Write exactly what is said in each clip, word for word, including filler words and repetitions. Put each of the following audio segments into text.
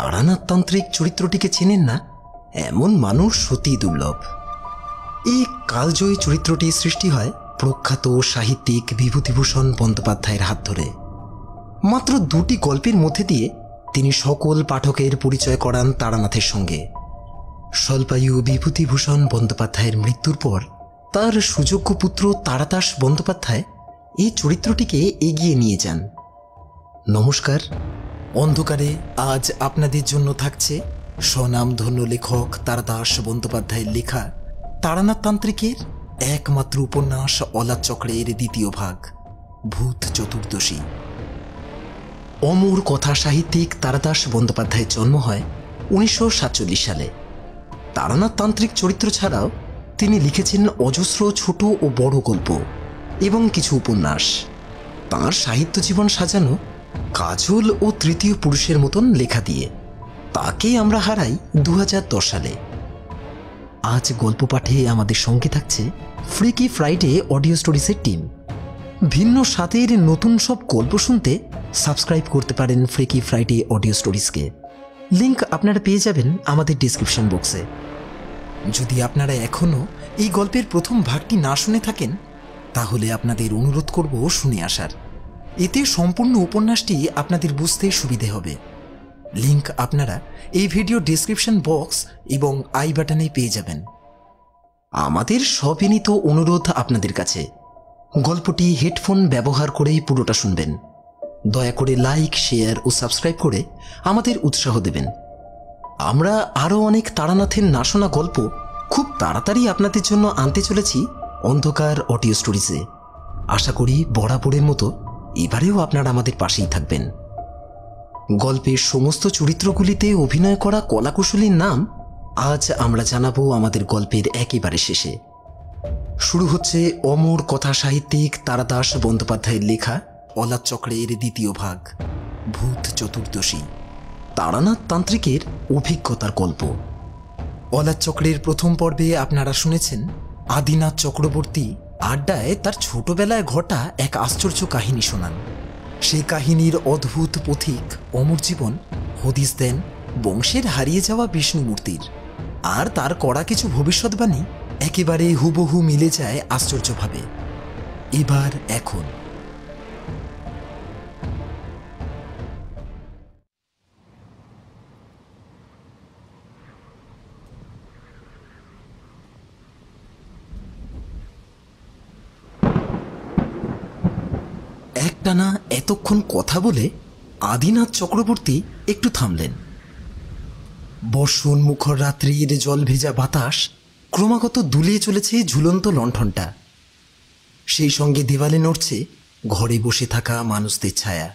তারানাথ তান্ত্রিক চরিত্রটিকে চেনেন না এমন মানুষ সত্যি দুর্লভ। এই কালজয়ী চরিত্রটি সৃষ্টি হয় প্রখ্যাত সাহিত্যিক বিভূতিভূষণ বন্দ্যোপাধ্যায়ের হাত ধরে। মাত্র দুটি গল্পের মধ্যে দিয়ে তিনি সকল পাঠকের পরিচয় করান তারানাথের সঙ্গে। স্বল্পায়ু বিভূতিভূষণ বন্দ্যোপাধ্যায়ের মৃত্যুর পর তার সুযোগ্য পুত্র তারাতাস বন্দ্যোপাধ্যায় এই চরিত্রটিকে এগিয়ে নিয়ে যান। নমস্কার, অন্ধকারে আজ আপনাদের জন্য থাকছে স্বনামধন্য লেখক তারাতাস বন্দ্যোপাধ্যায়ের লেখা তারানাথ তান্ত্রিকের একমাত্র উপন্যাস অলাত চক্রের দ্বিতীয় ভাগ, ভূত চতুর্দশী। অমর কথা সাহিত্যিক তারাতাস বন্দ্যোপাধ্যায়ের জন্ম হয় উনিশশো সাতচল্লিশ সালে। তারানাথ তান্ত্রিক চরিত্র ছাড়াও তিনি লিখেছেন অজস্র ছোট ও বড় গল্প এবং কিছু উপন্যাস। তাঁর সাহিত্য জীবন সাজানো কাজল ও তৃতীয় পুরুষের মতন লেখা দিয়ে। তাকে আমরা হারাই দু হাজার দশ সালে। আজ গল্প পাঠে আমাদের সঙ্গে থাকছে ফ্রিকি ফ্রাইডে অডিও স্টোরিজের টিম। ভিন্ন স্বাদের নতুন সব গল্প শুনতে সাবস্ক্রাইব করতে পারেন ফ্রিকি ফ্রাইডে অডিও স্টোরিজকে। লিঙ্ক আপনারা পেয়ে যাবেন আমাদের ডিসক্রিপশন বক্সে। যদি আপনারা এখনও এই গল্পের প্রথম ভাগটি না শুনে থাকেন তাহলে আপনাদের অনুরোধ করব শুনে আসার। এতে সম্পূর্ণ উপন্যাসটি আপনাদের বুঝতে সুবিধে হবে। লিঙ্ক আপনারা এই ভিডিও ডিসক্রিপশন বক্স এবং আই বাটনে পেয়ে যাবেন। আমাদের সবিনীত অনুরোধ আপনাদের কাছে, গল্পটি হেডফোন ব্যবহার করেই পুরোটা শুনবেন। দয়া করে লাইক, শেয়ার ও সাবস্ক্রাইব করে আমাদের উৎসাহ দেবেন। আমরা আরও অনেক তারানাথের না শোনা গল্প খুব তাড়াতাড়ি আপনাদের জন্য আনতে চলেছি অন্ধকার অডিও স্টোরিজে। আশা করি বরাবরের মতো এবারেও আপনারা আমাদের পাশেই থাকবেন। গল্পের সমস্ত চরিত্রগুলিতে অভিনয় করা কলাকুশলীর নাম আজ আমরা জানাবো আমাদের গল্পের একেবারে শেষে। শুরু হচ্ছে অমর কথা সাহিত্যিক তারাতাস বন্দ্যোপাধ্যায়ের লেখা অলাত চক্রের দ্বিতীয় ভাগ, ভূত চতুর্দশী, তারানাথ তান্ত্রিকের অভিজ্ঞতার গল্প। অলাত চক্রের প্রথম পর্বে আপনারা শুনেছেন আদিনাথ চক্রবর্তী আড্ডায় তার ছোটবেলায় ঘটা এক আশ্চর্য কাহিনী শোনান। সেই কাহিনীর অদ্ভুত পথিক অমর জীবন হদিস দেন বংশের হারিয়ে যাওয়া বিষ্ণুমূর্তির, আর তার করা কিছু ভবিষ্যৎবাণী একেবারে হুবহু মিলে যায় আশ্চর্যভাবে। এবার এখন একটানা এতক্ষণ কথা বলে আদিনাথ চক্রবর্তী একটু থামলেন। বর্ষণ মুখর রাত্রির জল ভেজা বাতাস ক্রমাগত দুলিয়ে চলেছে ঝুলন্ত লণ্ঠনটা। সেই সঙ্গে দেওয়ালে নড়ছে ঘরে বসে থাকা মানুষদের ছায়া।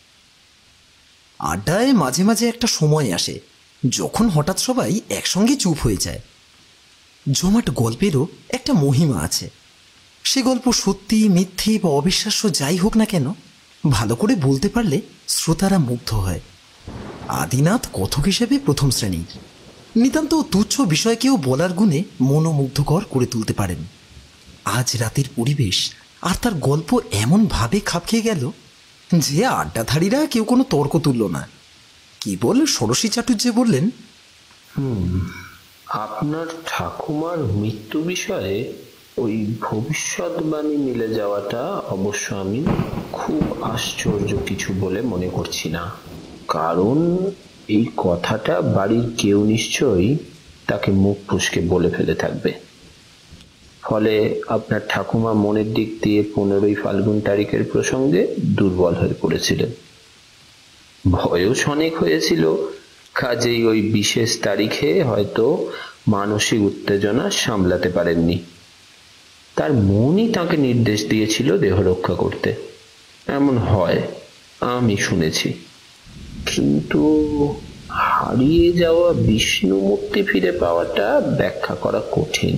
আড্ডায় মাঝে মাঝে একটা সময় আসে যখন হঠাৎ সবাই একসঙ্গে চুপ হয়ে যায়। জমাট গল্পেরও একটা মহিমা আছে। সে গল্প সত্যি, মিথ্যে বা অবিশ্বাস্য যাই হোক না কেন, ভালো করে বলতে পারলে শ্রোতারা মুগ্ধ হয়। আদিনাথ কথক হিসেবে প্রথম শ্রেণীর, নিতান্ত তুচ্ছ বিষয়কেও বলার গুণে মনোমুগ্ধকর করে তুলতে পারেন। আজ রাতের পরিবেশ আর তার গল্প এমনভাবে খাপ খেয়ে গেল যে আড্ডাধারীরা কেউ কোনো তর্ক তুলল না। কেবল ষোড়শী চাটুর্যে বললেন, হুম আপনার ঠাকুমার মৃত্যু বিষয়ে ওই ভবিষ্যৎবাণী মিলে যাওয়াটা অবশ্য আমি খুব আশ্চর্য কিছু বলে মনে করছি না, কারণ এই কথাটা বাড়ির কেউ নিশ্চয়ই তাকে মুখ ফুসকে বলে ফেলে থাকবে। ফলে আপনার ঠাকুমা মনের দিক দিয়ে পনেরোই ফাল্গুন তারিখের প্রসঙ্গে দুর্বল হয়ে পড়েছিলেন। বয়স অনেক হয়েছিল, কাজেই ওই বিশেষ তারিখে হয়তো মানসিক উত্তেজনা সামলাতে পারেননি। তার মনই তাকে নির্দেশ দিয়েছিল দেহ রক্ষা করতে, এমন হয় আমি শুনেছি। কিন্তু হারিয়ে যাওয়া বিষ্ণু মূর্তি ফিরে পাওয়াটা ব্যাখ্যা করা কঠিন।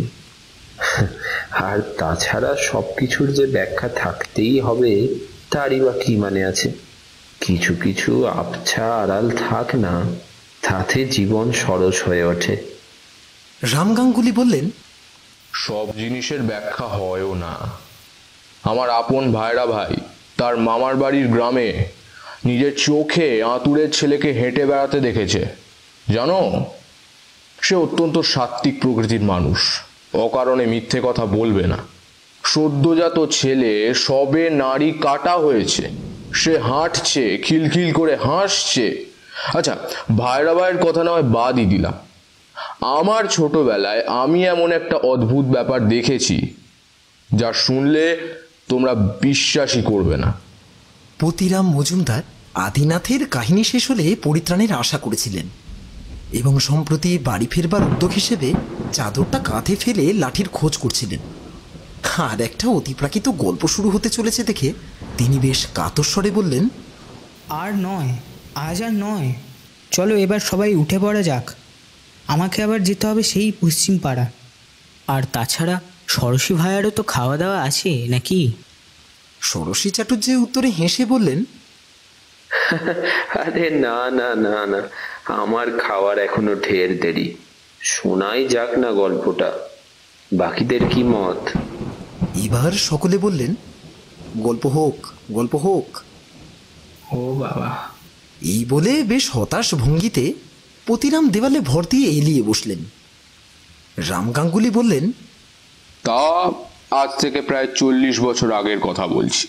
আর তাছাড়া সবকিছুর যে ব্যাখ্যা থাকতেই হবে তারই বা কি মানে আছে? কিছু কিছু আবছা আড়াল থাক না, তাতে জীবন সরস হয়ে ওঠে। রাম গাঙ্গুলি বললেন, সব জিনিসের ব্যাখ্যা হয়ও না। আমার আপন ভাইরা ভাই তার মামার বাড়ির গ্রামে নিজের চোখে আঁতুড়ের ছেলেকে হেঁটে বেড়াতে দেখেছে। জানো, সে অত্যন্ত সাত্ত্বিক প্রকৃতির মানুষ, অকারণে মিথ্যে কথা বলবে না। সদ্যজাত ছেলে সবে নাড়ি কাটা হয়েছে, সে হাঁটছে, খিলখিল করে হাসছে। আচ্ছা, ভাইরা ভাইয়ের কথা নয় বাদই দিলাম, আমার ছোটবেলায় আমি এমন একটা অদ্ভুত ব্যাপার দেখেছি যা শুনলে তোমরা বিশ্বাসই করবে না। পতিরাম মজুমদার আদিনাথের কাহিনী শেষ হলে পরিত্রাণের আশা করেছিলেন এবং সম্প্রতি বাড়ি ফেরবার উদ্যোগ হিসেবে চাদরটা কাঁধে ফেলে লাঠির খোঁজ করছিলেন। আর একটা অতিপ্রাকৃত গল্প শুরু হতে চলেছে দেখে তিনি বেশ কাতর স্বরে বললেন, আর নয়, আজ আর নয়, চলো এবার সবাই উঠে পড়া যাক। আমাকে আবার যেতে হবে সেই পশ্চিম পাড়া। আর তাছাড়া ষোড়শী ভাইয়ারও তো খাওয়া দাওয়া আছে নাকি? ষোড়শী চাটুর্যে উত্তরে হেসে বললেন, আরে না না না না, আমার খাওয়ার এখনো ঢের দেরি। শোনাই যাক না গল্পটা, বাকিদের কি মত? এবার সকলে বললেন, গল্প হোক, গল্প হোক। ও বাবা। এই বলে বেশ হতাশ ভঙ্গিতে পতিরাম দেওয়ালে ভর দিয়ে এলিয়ে বসলেন। রাম গাঙ্গুলি বললেন, তা আজ থেকে প্রায় চল্লিশ বছর আগের কথা বলছি।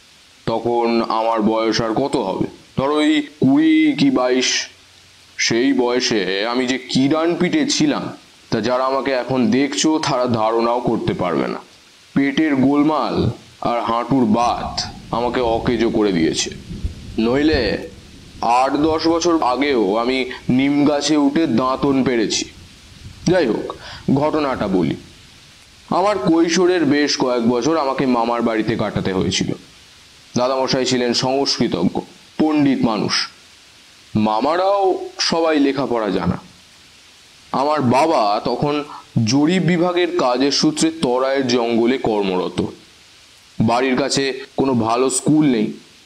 তখন আমার বয়স আর কত হবে, ধরো এই কুড়ি কি বাইশ। সেই বয়সে আমি যে কি ডান পিটে ছিলাম তা যারা আমাকে এখন দেখছো তারা ধারণাও করতে পারবে না। পেটের গোলমাল আর হাঁটুর বাত আমাকে অকেজো করে দিয়েছে। নইলে আট দশ বছর আগেও আমি নিম গাছে উঠে দাঁতন পেরেছি। যাই হোক, ঘটনাটা বলি। আমার কৈশোরের বেশ কয়েক বছর আমাকে মামার বাড়িতে কাটাতে হয়েছিল। দাদামশাই ছিলেন সংস্কৃতজ্ঞ, পণ্ডিত মানুষ। মামারাও সবাই লেখাপড়া জানা। আমার বাবা তখন জরিপ বিভাগের কাজের সূত্রে তরাইয়ের জঙ্গলে কর্মরত। বাড়ির কাছে কোনো ভালো স্কুল নেই।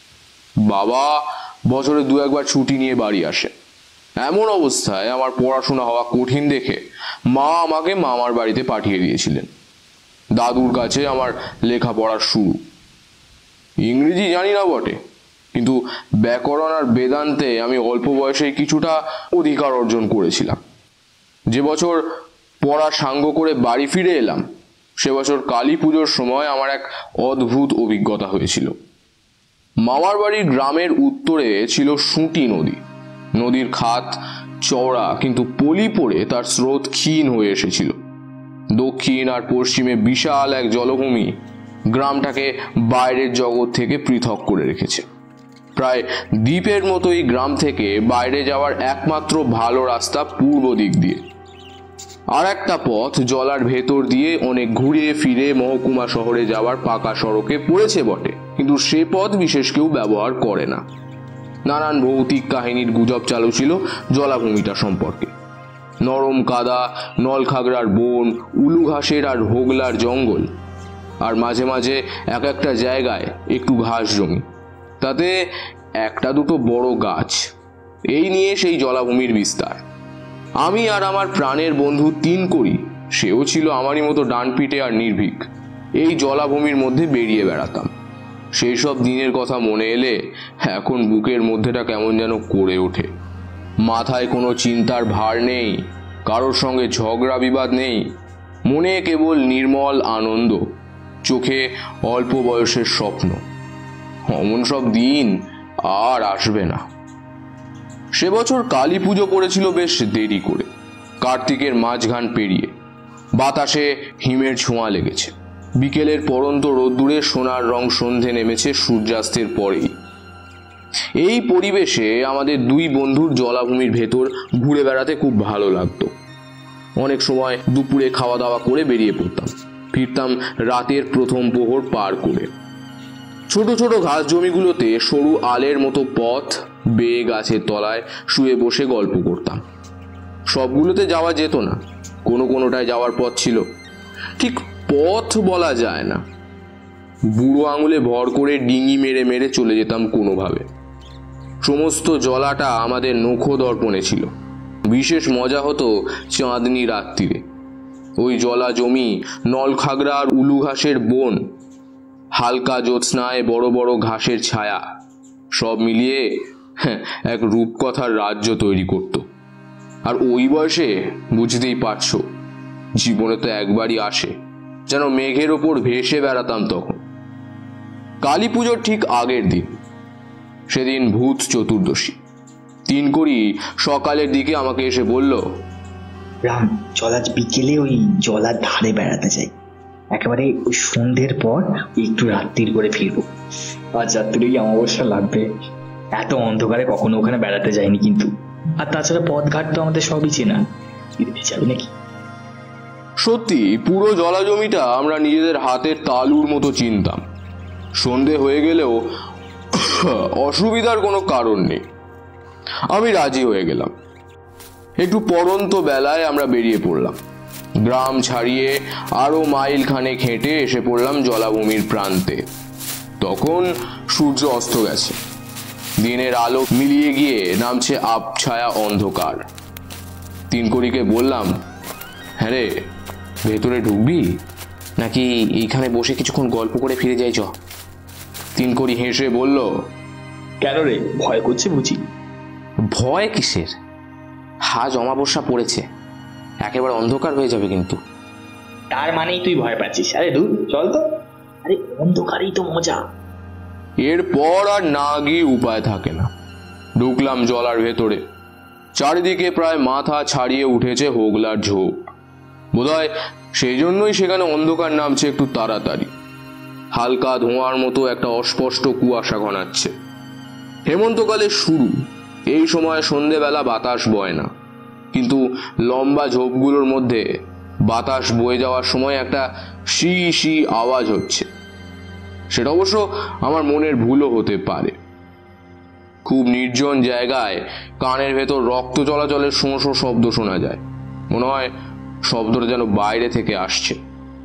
বাবা বছরে দু একবার ছুটি নিয়ে বাড়ি আসে। এমন অবস্থায় আমার পড়াশোনা হওয়া কঠিন দেখে মা আমাকে মামার বাড়িতে পাঠিয়ে দিয়েছিলেন। দাদুর কাছে আমার লেখাপড়ার শুরু। ইংরেজি জানি না বটে, কিন্তু ব্যাকরণ আর বেদান্তে আমি অল্প বয়সে কিছুটা অধিকার অর্জন করেছিলাম। যে বছর পড়া সাঙ্গ করে বাড়ি ফিরে এলাম, সে বছর কালী পুজোর সময় আমার এক অদ্ভুত অভিজ্ঞতা হয়েছিল। মামার বাড়ির গ্রামের উত্তরে ছিল সুঁটি নদী। নদীর খাত চওড়া, কিন্তু পলি পড়ে তার স্রোত ক্ষীণ হয়ে এসেছিল। দক্ষিণ আর পশ্চিমে বিশাল এক জলভূমি গ্রামটাকে বাইরের জগৎ থেকে পৃথক করে রেখেছে। প্রায় দ্বীপের মতোই গ্রাম থেকে বাইরে যাওয়ার একমাত্র ভালো রাস্তা পূর্ব দিক দিয়ে। আর একটা পথ জলার ভেতর দিয়ে অনেক ঘুরে ফিরে মহকুমা শহরে যাওয়ার পাকা সড়কে পড়েছে বটে, কিন্তু সে পথ বিশেষ কেউ ব্যবহার করে না। নানান ভৌতিক কাহিনীর গুজব চালু ছিল জলাভূমিটা সম্পর্কে। নরম কাদা, নলখাগড়ার বন, উলু ঘাসের আর হোগলার জঙ্গল, আর মাঝে মাঝে এক একটা জায়গায় একটু ঘাস জমি, তাতে একটা দুটো বড় গাছ। এই নিয়ে সেই জলাভূমির বিস্তার। আমি আর আমার প্রাণের বন্ধু তিন করি, সেও ছিল আমারই মতো ডানপিটে আর নির্ভীক, এই জলাভূমির মধ্যে বেরিয়ে বেড়াতাম। সেই সব দিনের কথা মনে এলে এখন বুকের মধ্যেটা কেমন যেন করে ওঠে। মাথায় কোনো চিন্তার ভার নেই, কারোর সঙ্গে ঝগড়া বিবাদ নেই, মনে কেবল নির্মল আনন্দ, চোখে অল্প বয়সের স্বপ্ন। অমন সব দিন আর আসবে না। সে বছর কালী পুজো পড়েছিল বেশ দেরি করে, কার্তিকের মাঝখান পেরিয়ে। বাতাসে হিমের ছোঁয়া লেগেছে। বিকেলের পরন্ত রোদ্দুরে সোনার রং সন্ধে নেমেছে সূর্যাস্তের পরেই। এই পরিবেশে আমাদের দুই বন্ধুর জলাভূমির ভেতর ঘুরে বেড়াতে খুব ভালো লাগতো। অনেক সময় দুপুরে খাওয়া দাওয়া করে বেরিয়ে পড়তাম, ফিরতাম রাতের প্রথম প্রহর পার করে। ছোট ছোট ঘাস জমিগুলোতে সরু আলের মতো পথ বেয়ে গাছের তলায় শুয়ে বসে গল্প করতাম। সবগুলোতে যাওয়া যেত না, কোনো কোনোটায় যাওয়ার পথ ছিল, ঠিক পথ বলা যায় না। বুড়ো আঙুলে ভর করে ডিঙি মেরে মেরে চলে যেতাম কোনোভাবে। সমস্ত জলাটা আমাদের নখো দর্পণে ছিল। বিশেষ মজা হতো চাঁদনি রাত্রিরে। ওই জলা জমি, নলখাগড়া আর উলু ঘাসের বন, হালকা জ্যোৎস্নায় বড় বড় ঘাসের ছায়া, সব মিলিয়ে এক রূপকথার রাজ্য তৈরি করত। আর ওই বয়সে বুঝতেই পারছো, জীবনে তো একবারই আসে, যেন মেঘের ওপর ভেসে বেড়াতাম তখন। কালী পুজোর ঠিক আগের দিন, সেদিন ভূত চতুর্দশী। তিন করি সকালের দিকে আমাকে এসে বলল, রাম, চল আজ বিকেলে ওই জলার ধারে বেড়াতে যাই। একেবারে ওই সন্ধ্যের পর একটু রাত্রির করে ফিরবো। আজ রাত্রিরেই অমাবস্যা লাগবে। এত অন্ধকারে কখনো ওখানে বেড়াতে যায়নি কিন্তু। আর তাছাড়া পথঘাট তো আমাদের সবই চেনা, যাবে নাকি? সত্যি পুরো জলা জমিটা আমরা নিজেদের হাতের তালুর মতো চিনতাম। সন্ধে হয়ে গেলেও অসুবিধার কোনো কারণ নেই। আমি রাজি হয়ে গেলাম। একটু পড়ন্ত বেলায় আমরা বেরিয়ে পড়লাম। গ্রাম ছাড়িয়ে আরো মাইল খানেক হেঁটে এসে পড়লাম জলাভূমির প্রান্তে। তখন সূর্য অস্ত গেছে, দিনের আলো মিলিয়ে গিয়ে নামছে আবছায়া অন্ধকার। তিন কড়িকে বললাম, হ্যাঁ রে, ভেতরে ঢুকবি নাকি এইখানে বসে কিছুক্ষণ গল্প করে ফিরে যাই চ? তিন কড়ি হেসে বলল, কেন রে, ভয় করছে বুঝি? ভয় কিসের? আজ অমাবস্যা পড়েছে, একেবারে অন্ধকার হয়ে যাবে কিন্তু। তার মানেই তুই ভয় পাচ্ছিস? আরে দূর, চল তো। আরে অন্ধকারেই তো মজা। এরপর আর না গিয়ে উপায় থাকে না। ঢুকলাম জলার ভেতরে। চারিদিকে প্রায় মাথা ছাড়িয়ে উঠেছে হোগলার ঝোপ। বোধহয় সেই জন্যই সেখানে অন্ধকার নামছে একটু তাড়াতাড়ি। হালকা ধোঁয়ার মতো একটা অস্পষ্ট কুয়াশা ঘনাচ্ছে। হেমন্তকালের শুরু, এই সময় সন্ধেবেলা বাতাস বয় না, কিন্তু লম্বা ঝোপগুলোর মধ্যে বাতাস বয়ে যাওয়ার সময় একটা শি শি আওয়াজ হচ্ছে। সেটা অবশ্য আমার মনের ভুলও হতে পারে। খুব নির্জন জায়গায় কানের ভেতর রক্ত চলাচলের শোঁ শোঁ শব্দ শোনা যায়। মনে হয় শব্দটা যেন বাইরে থেকে আসছে।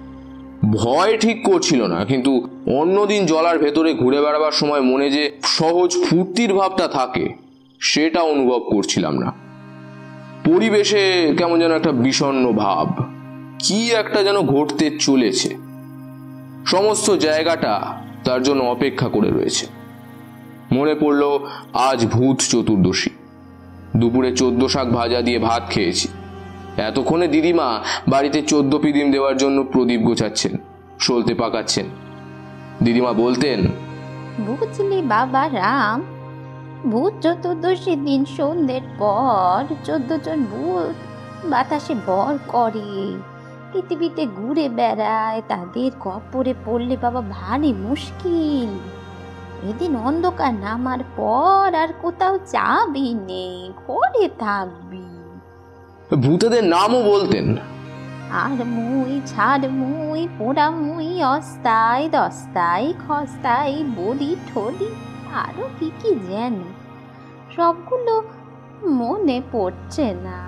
ভয় ঠিক করছিল না, কিন্তু অন্যদিন জলার ভেতরে ঘুরে বেড়াবার সময় মনে যে সহজ ফুর্তির ভাবটা থাকে, সেটা অনুভব করছিলাম না। পরিবেশে কেমন যেন একটা বিষণ্ণ ভাব, কি একটা যেন ঘটতে চলেছে। সমস্ত জায়গাটা তার জন্য অপেক্ষা করে রয়েছে। মনে পড়ল আজ ভূত চতুর্দশী। দুপুরে চোদ্দ শাক ভাজা দিয়ে ভাত খেয়েছি। এতক্ষণে দিদিমা বাড়িতে চোদ্দ পিদিম দেওয়ার জন্য প্রদীপ গোছাচ্ছেন, সলতে পাকাচ্ছেন। দিদিমা বলতেন, বুঝলি বাবা রাম, ভূত চতুর্দশীর দিন সন্ধ্যের পর চোদ্দ জন ভূত বাতাসে ভর করে, পৃথিবীতে ঘুরে বেড়ায়। তাদের কপরে পড়লে বাবা ভারী মুশকিল। এদিন অন্ধকার নামার পর আর কোথাও যাবি নেই, ঘরে থাকবি। ভূতেদের নামও বলতেন, আর মুই, ছাড় মুই, পোড়া মুই, অস্তাই দস্তাই, খস্তাই, বড়ি ঠলি, আরো কি কি যেন, সবগুলো মনে পড়ছে না।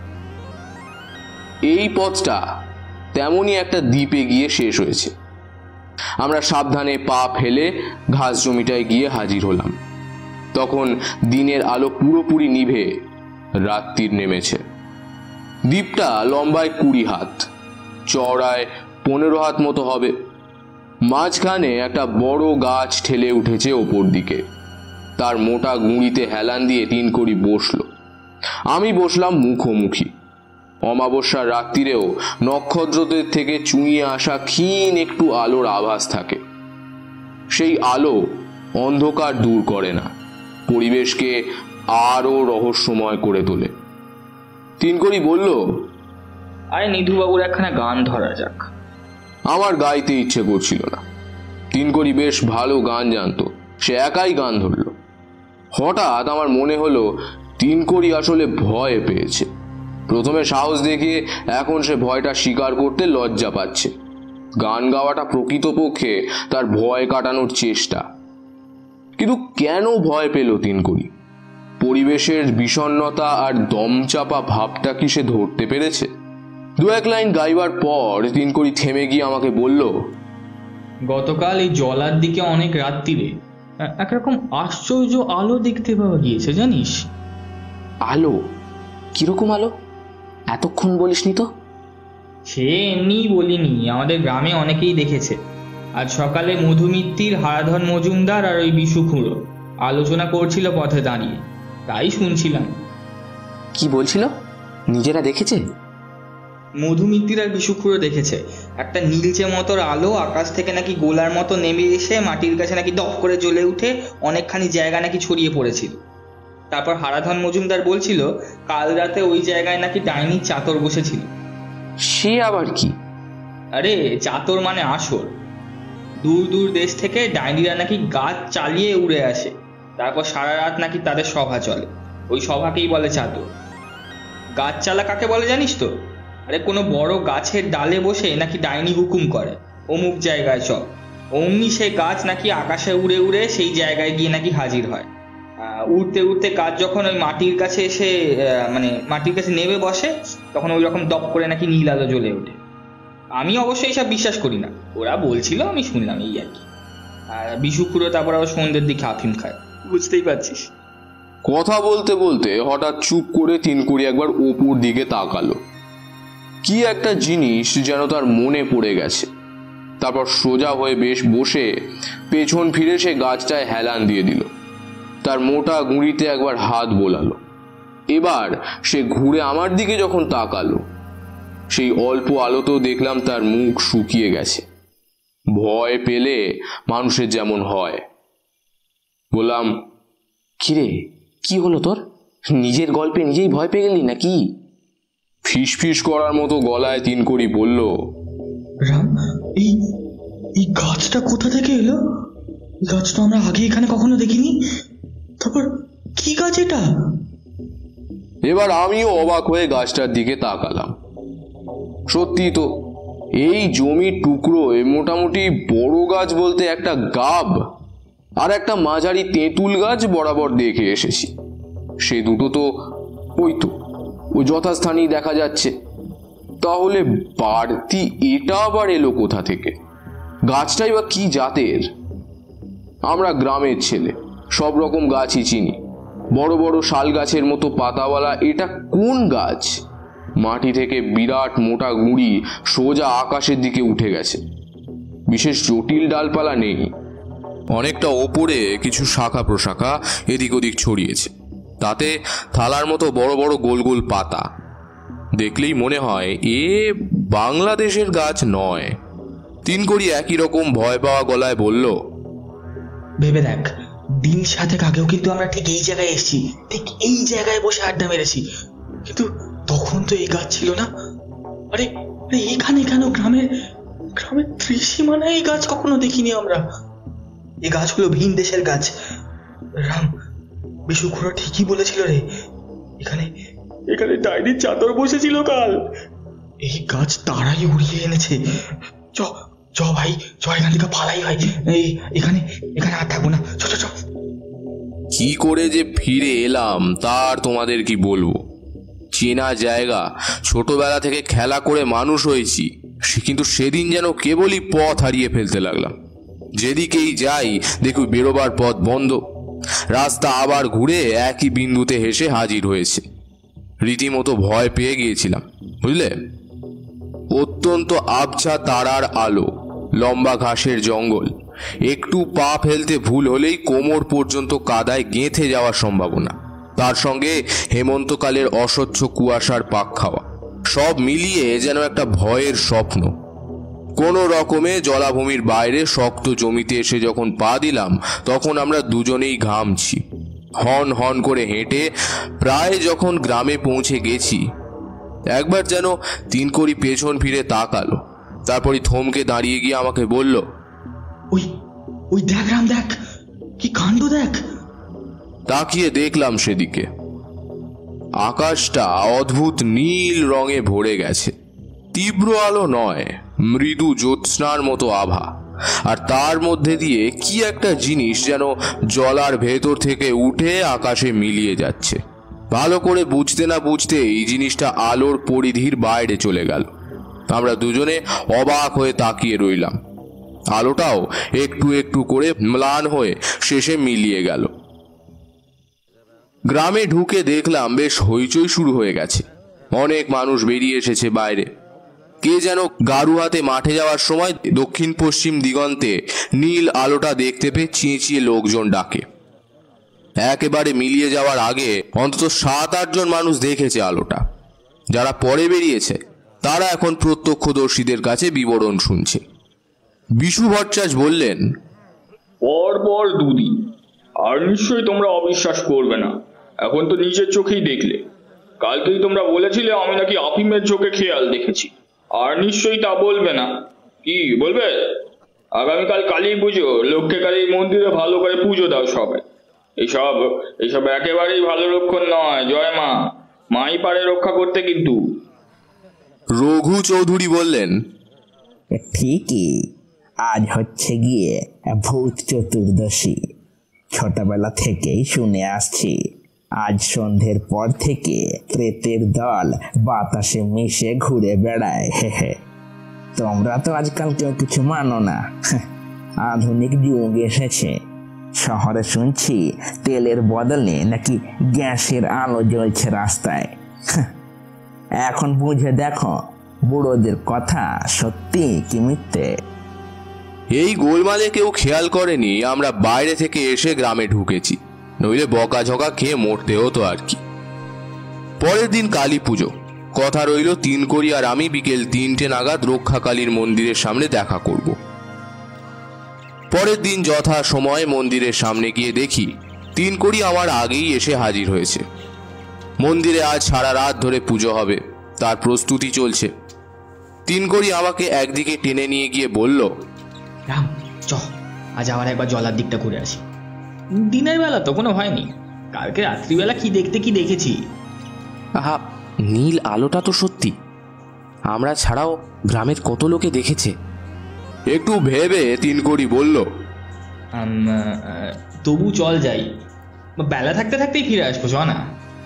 এই পথটা তেমনই একটা দ্বীপে গিয়ে শেষ হয়েছে। আমরা সাবধানে পা ফেলে ঘাস জমিটায় গিয়ে হাজির হলাম। তখন দিনের আলো পুরোপুরি নিভে রাত্রির নেমেছে। দ্বীপটা লম্বায় কুড়ি হাত, চওড়ায় পনেরো হাত মতো হবে। মাঝখানে একটা বড় গাছ ঠেলে উঠেছে ওপর দিকে। তার মোটা গুঁড়িতে হেলান দিয়ে তিন কড়ি বসলো। আমি বসলাম মুখোমুখি। অমাবস্যার রাত্রিরেও নক্ষত্রদের থেকে চুঁইয়ে আসা ক্ষীণ একটু আলোর আভাস থাকে। সেই আলো অন্ধকার দূর করে না, পরিবেশকে আরো রহস্যময় করে তোলে। তিন কড়ি বলল, আরে নিধুবাবুর একখানা গান ধরা যাক। আমার গাইতে ইচ্ছে করছিল না। তিন কড়ি বেশ ভালো গান জানতো, সে একাই গান ধরল। হঠাৎ আমার মনে হলো তিন কড়ি আসলে ভয় পেয়েছে। প্রথমে সাহস দেখিয়ে এখন সে ভয়টা স্বীকার করতে লজ্জা পাচ্ছে। গান গাওয়াটা প্রকৃতপক্ষে তার ভয় কাটানোর চেষ্টা। কিন্তু কেন ভয় পেল তিন কড়ি? পরিবেশের বিষণ্ণতা আর দমচাপা ভাবটা কি সে ধরতে পেরেছে? দু এক লাইন গাইবার পর তিন কড়ি থেমে গিয়ে আমাকে বলল, গতকাল এই জলার দিকে অনেক রাত্রিরে একরকম আশ্চর্য আলো দেখতে পাওয়া গিয়েছে, জানিস? আলো? কিরকম আলো? এতক্ষণ বলিসনি তো? সে এমনিই বলিনি, আমাদের গ্রামে অনেকেই দেখেছে। আজ সকালে মধুমিত্তির, হারাধন মজুমদার আর ওই বিশু খুঁড়ো আলোচনা করছিল পথে দাঁড়িয়ে, তাই শুনছিলাম। কি বলছিল? নিজেরা দেখেছে? মধুমিত্তির আর বিশুখুড়ো দেখেছে একটা নীলচে মতোর আলো আকাশ থেকে নাকি গোলার মতো নেমে এসে মাটির কাছে নাকি দপ করে জ্বলে উঠে অনেকখানি জায়গা নাকি ছড়িয়ে পড়েছিল। তারপর হারাধন মজুমদার বলছিল কাল রাতে ওই জায়গায় নাকি ডাইনির চাতর বসেছিল। সে আবার কি? আরে চাতর মানে আসর। দূর দূর দেশ থেকে ডাইনিরা নাকি গাছ চালিয়ে উড়ে আসে, তারপর সারা রাত নাকি তাদের সভা চলে। ওই সভাকেই বলে চাতর। গাছ চালা কাকে বলে জানিস তো? আরে কোনো বড় গাছের ডালে বসে নাকি ডাইনি হুকুম করে অমুক জায়গায় চল, অমনি সে গাছ নাকি আকাশে উড়ে উড়ে সেই জায়গায় গিয়ে নাকি হাজির হয়। উড়তে উড়তে গাছ যখন ওই মাটির কাছে এসে মানে মাটির কাছে নেমে বসে তখন ওই রকম দপ করে নাকি নীল আলো জ্বলে ওঠে। আমি অবশ্যই এসব বিশ্বাস করি না, ওরা বলছিল আমি শুনলাম এই আর কি। আর বিশুখুড়ো তারপর আবার সন্ধ্যের দিকে আফিম খায়, বুঝতেই পারছিস। কথা বলতে বলতে হঠাৎ চুপ করে তিনকুড়ি একবার ওপর দিকে তাকালো। কি একটা জিনিস যেন তার মনে পড়ে গেছে। তারপর সোজা হয়ে বেশ বসে পেছন ফিরে সে গাছটায় হেলান দিয়ে দিল। তার মোটা গুঁড়িতে একবার হাত বোলালো। এবার সে ঘুরে আমার দিকে যখন তাকালো, সেই অল্প আলোতেও দেখলাম তার মুখ শুকিয়ে গেছে। ভয় পেলে মানুষের যেমন হয়। বললাম, কিরে কি হলো তোর? নিজের গল্পে নিজেই ভয় পেয়ে গেলি নাকি? ফিস ফিস করার মতো গলায় তিনকুড়ি বলল, রাম, এই এই গাছটা কোথা থেকে এলো? গাছ তো আমরা আগে এখানে কখনো দেখিনি। তারপর কি গাছ এটা? এবার আমিও অবাক হয়ে গাছটার দিকে তাকালাম। সত্যি তো, এই জমির টুকরোয় মোটামুটি বড় গাছ বলতে একটা গাব আর একটা মাঝারি তেঁতুল গাছ বরাবর দেখে এসেছি। সে দুটো তো ওই তো ও যথাস্থানেই দেখা যাচ্ছে। তাহলে বাড়তি এটা আবার এলো কোথা থেকে? গাছটাই বা কি জাতের? আমরা গ্রামের ছেলে, সব রকম গাছই চিনি। বড় বড় শাল গাছের মতো পাতাওয়ালা এটা কোন গাছ? মাটি থেকে বিরাট মোটা গুঁড়ি সোজা আকাশের দিকে উঠে গেছে। বিশেষ জটিল ডালপালা নেই, অনেকটা ওপরে কিছু শাখা প্রশাখা এদিক ওদিক ছড়িয়েছে। তাতে থালার মতো বড় বড় গোল গোল পাতা। দেখলেই মনে হয় এ বাংলাদেশের গাছ নয়। তিনকুড়ি একই রকম ভয় পাওয়া গলায় বলল, ভেবে দেখ, দিন সাতেক আগেও কিন্তু আমরা ঠিক এই জায়গায় এসেছি, ঠিক এই জায়গায় বসে আড্ডা মেরেছি, কিন্তু তখন তো এই গাছ ছিল না। আরে আরে এখানে কেন? গ্রামের গ্রামের ত্রিসীমানায় এই গাছ কখনো দেখিনি আমরা। এই গাছ হলো ভিন দেশের গাছ। রাম, বিশুখুড়ো ঠিকই বলেছিল রে, এখানে এখানে ডাইনির চাদর বসেছিল কাল। এই গাছ তারাই উড়িয়ে এনেছে। চ চ ভাই, চ এখান থেকে পালাই ভাই। এই এখানে এখানে আর থাকবো না, চ চ চ। কি করে যে ফিরে এলাম তার তোমাদের কি বলবো। চেনা জায়গা, ছোটবেলা থেকে খেলা করে মানুষ হয়েছি, কিন্তু সেদিন যেন কেবলই পথ হারিয়ে ফেলতে লাগলাম। যেদিকেই যাই দেখি বেরোবার পথ বন্ধ। রাস্তা আবার ঘুরে একই বিন্দুতে হেসে হাজির হয়েছে। রীতিমতো ভয় পেয়ে গিয়েছিলাম, বুঝলে। অত্যন্ত আবছা তারার আলো, লম্বা ঘাসের জঙ্গল, একটু পা ফেলতে ভুল হলেই কোমর পর্যন্ত কাদায় গেঁথে যাওয়ার সম্ভাবনা। তার সঙ্গে হেমন্তকালের অস্বচ্ছ কুয়াশার পাক খাওয়া, সব মিলিয়ে যেন একটা ভয়ের স্বপ্ন। কোনো রকমে জলাভূমির বাইরে শক্ত জমিতে এসে যখন পা দিলাম তখন আমরা দুজনেই ঘামছি। হন হন করে হেঁটে প্রায় যখন গ্রামে পৌঁছে গেছি, একবার যেন তিনকুড়ি পেছন ফিরে তাকালো। তারপরই থমকে দাঁড়িয়ে গিয়ে আমাকে বলল, ওই ওই দেখ রাম, দেখ কি কাণ্ড দেখ। তাকিয়ে দেখলাম সেদিকে। আকাশটা অদ্ভুত নীল রঙে ভরে গেছে। তীব্র আলো নয়, মৃদু জ্যোৎস্নার মতো আভা। আর তার মধ্যে দিয়ে কি একটা জিনিস যেন জলার ভেতর থেকে উঠে আকাশে মিলিয়ে যাচ্ছে। ভালো করে বুঝতে না বুঝতে এই জিনিসটা আলোর পরিধির বাইরে চলে গেল। আমরা দুজনে অবাক হয়ে তাকিয়ে রইলাম। আলোটাও একটু একটু করে ম্লান হয়ে শেষে মিলিয়ে গেল। গ্রামে ঢুকে দেখলাম বেশ হইচই শুরু হয়ে গেছে। অনেক মানুষ বেরিয়ে এসেছে বাইরে। কে যেন গাড়ু হাতে মাঠে যাওয়ার সময় দক্ষিণ পশ্চিম দিগন্তে নীল আলোটা দেখতে পেয়ে চেঁচিয়ে লোকজন ডাকে। একেবারে মিলিয়ে যাওয়ার আগে অন্তত সাত আট জন মানুষ দেখেছে আলোটা। যারা পরে বেরিয়েছে তারা এখন প্রত্যক্ষদর্শীদের কাছে বিবরণ শুনছে। বিশু ভট্টাচার্য বললেন, পর পর দুদিন, আর নিশ্চয়ই তোমরা অবিশ্বাস করবে না, এখন তো নিজের চোখেই দেখলে। কালকেই তোমরা বলেছিলে আমি নাকি আফিমের চোখে খেয়াল দেখেছি, আর নিশ্চয়ই তা বলবে না। কি বলবে? আগামীকাল কালী পুজো, লক্ষ্মী কালীর মন্দিরে ভালো করে পুজো দাও সবাই। এইসব এইসব একেবারেই ভালো লক্ষণ নয়। জয় মা, মাই পারে রক্ষা করতে। কিন্তু রঘু চৌধুরী বললেন, ঠিকই, আজ হচ্ছে গিয়ে ভূত চতুর্দশী। ছোটবেলা থেকেই শুনে আসছি আজ সন্ধ্যের পর থেকে প্রেতের দল বাতাসে মিশে ঘুরে বেড়ায়। হে হে, তোমরা তো আজকাল কেউ কিছু মানো না। আধুনিক যুগ এসেছে, শহরে শুনছি তেলের বদলে নাকি গ্যাসের আলো জ্বলছে রাস্তায়। এখন বুঝে দেখো বুড়োদের কথা সত্যি কি মিথ্যে। এই গোলমালে কেউ খেয়াল করেনি আমরা বাইরে থেকে এসে গ্রামে ঢুকেছি, নইলে বকাঝকা খেয়ে মরতে হতো আর কি। পরের দিন কালী পুজো। কথা রইল তিনকড়ি আর আমি বিকেল তিনটে নাগাদ রক্ষাকালীর মন্দিরের সামনে দেখা করব। পরের দিন যথা সময় মন্দিরের সামনে গিয়ে দেখি তিনকড়ি আমার আগেই এসে হাজির হয়েছে। মন্দিরে আজ সারা রাত ধরে পুজো হবে, তার প্রস্তুতি চলছে। তিনকড়ি আমাকে একদিকে টেনে নিয়ে গিয়ে বলল, রাম চ, আজ আবার একবার জলার দিকটা ঘুরে আসি। দিনের বেলা তো কোনো ভয় নেই, কালকে রাত্রিবেলা কি দেখতে কি দেখেছি। আহা, নীল আলোটা তো সত্যি, আমরা ছাড়াও গ্রামের কত লোকে দেখেছে। একটু ভেবে তিনকড়ি বলল, তবু চল যাই, বেলা থাকতে থাকতেই ফিরে আসবো। চ না।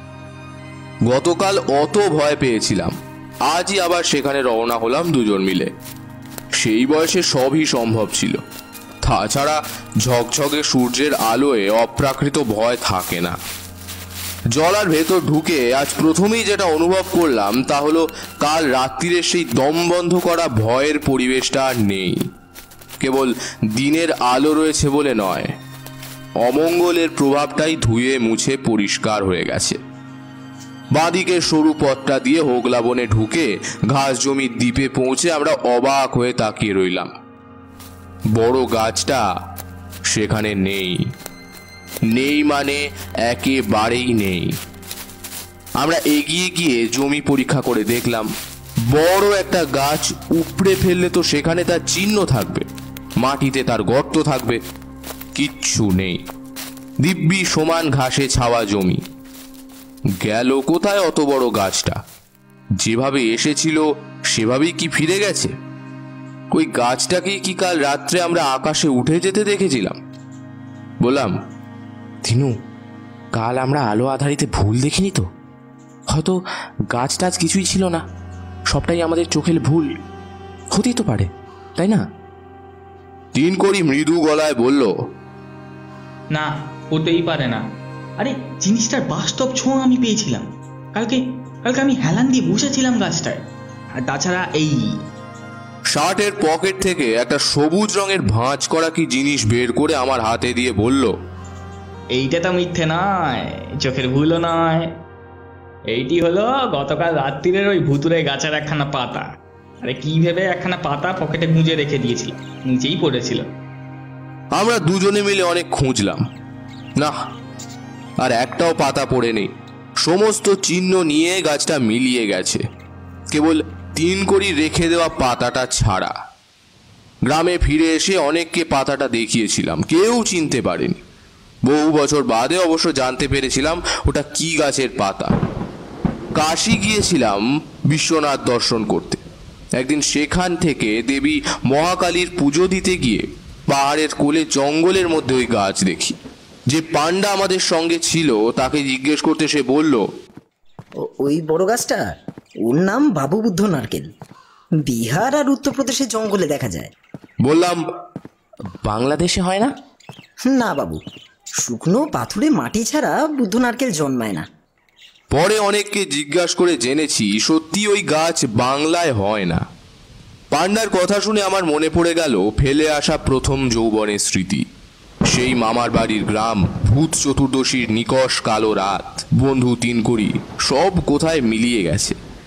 গতকাল অত ভয় পেয়েছিলাম, আজই আবার সেখানে রওনা হলাম দুজন মিলে। সেই বয়সে সবই সম্ভব ছিল। তাছাড়া ঝকঝকে সূর্যের আলোয় অপ্রাকৃত ভয় থাকে না। জলার ভেতর ঢুকে আজ প্রথমেই যেটা অনুভব করলাম তা হলো কাল রাত্রিরে সেই দম বন্ধ করা ভয়ের পরিবেশটা আর নেই। কেবল দিনের আলো রয়েছে বলে নয়, অমঙ্গলের প্রভাবটাই ধুয়ে মুছে পরিষ্কার হয়ে গেছে। বাঁদিকে সরু পথটা দিয়ে হোগলা বনে ঢুকে ঘাস জমির দ্বীপে পৌঁছে আমরা অবাক হয়ে তাকিয়ে রইলাম। বড় গাছটা সেখানে নেই, নেই মানে একেবারেই নেই। আমরা এগিয়ে গিয়ে জমি পরীক্ষা করে দেখলাম, বড় একটা গাছ উপড়ে ফেললে তো সেখানে তার চিহ্ন থাকবে, মাটিতে তার গর্ত থাকবে, কিচ্ছু নেই। দিব্যি সমান ঘাসে ছাওয়া জমি। গেল কোথায় অত বড় গাছটা? যেভাবে এসেছিল সেভাবেই কি ফিরে গেছে? ওই গাছটাকেই কি কাল রাত্রে আমরা আকাশে উঠে যেতে দেখেছিলাম? বললাম, দিনু, কাল আমরা আলো আধারিতে ভুল দেখিনি তো? হয়তো গাছ টাছ কিছুই ছিল না, সবটাই আমাদের চোখের ভুল হতেই তো পারে, তাই না? তিনকড়ি মৃদু গলায় বলল, না, হতেই পারে না। আরে জিনিসটার বাস্তব ছোঁয়া আমি পেয়েছিলাম কালকে। কালকে আমি হেলান দিয়ে বসেছিলাম গাছটায়। আর তাছাড়া এই শার্টের পকেট থেকে একটা সবুজ রঙের ভাঁজ করা কি জিনিস বের করে আমার হাতে দিয়ে বলল, এইটা তো মিথ্যে নয়, চোখের ভুলও নয়। এইটি হলো গতকাল রাত্রিরের ওই ভুতুরে গাছের একখানা পাতা। আরে কি ভেবে একখানা পাতা পকেটে গুঁজে রেখে দিয়েছিল, নিচেই পড়েছিল। আমরা দুজনে মিলে অনেক খুঁজলাম, না, আর একটাও পাতা পড়ে নেই। সমস্ত চিহ্ন নিয়ে গাছটা মিলিয়ে গেছে, কেবল তিনকড়ি রেখে দেওয়া পাতাটা ছাড়া। গ্রামে ফিরে এসে অনেককে পাতাটা দেখিয়েছিলাম, কেউ চিনতে পারেনি। বহু বছর বাদে অবশ্য জানতে পেরেছিলাম ওটা কি গাছের পাতা। কাশী গিয়েছিলাম বিশ্বনাথ দর্শন করতে। একদিন সেখান থেকে দেবী মহাকালীর পুজো দিতে গিয়ে পাহাড়ের কোলে জঙ্গলের মধ্যে ওই গাছ দেখি। যে পান্ডা আমাদের সঙ্গে ছিল তাকে জিজ্ঞেস করতে সে বলল, ওই বড় গাছটা, ওর নাম বাবু বুদ্ধ নারকেল, বিহার আর উত্তরপ্রদেশের জঙ্গলে দেখা যায়। বললাম, বাংলাদেশে হয় না? না বাবু, শুকনো পাথুরে মাটি ছাড়া বুদ্ধ নারকেল জন্মায় না। পরে অনেককে জিজ্ঞাসা করে জেনেছি সত্যি ওই গাছ বাংলায় হয় না। পান্ডার কথা শুনে আমার মনে পড়ে গেল ফেলে আসা প্রথম যৌবনের স্মৃতি। সেই মামার বাড়ির গ্রাম, ভূত চতুর্দশীর নিকষ কালো রাত, বন্ধু তিনকড়ি, সব কোথায় মিলিয়ে গেছে।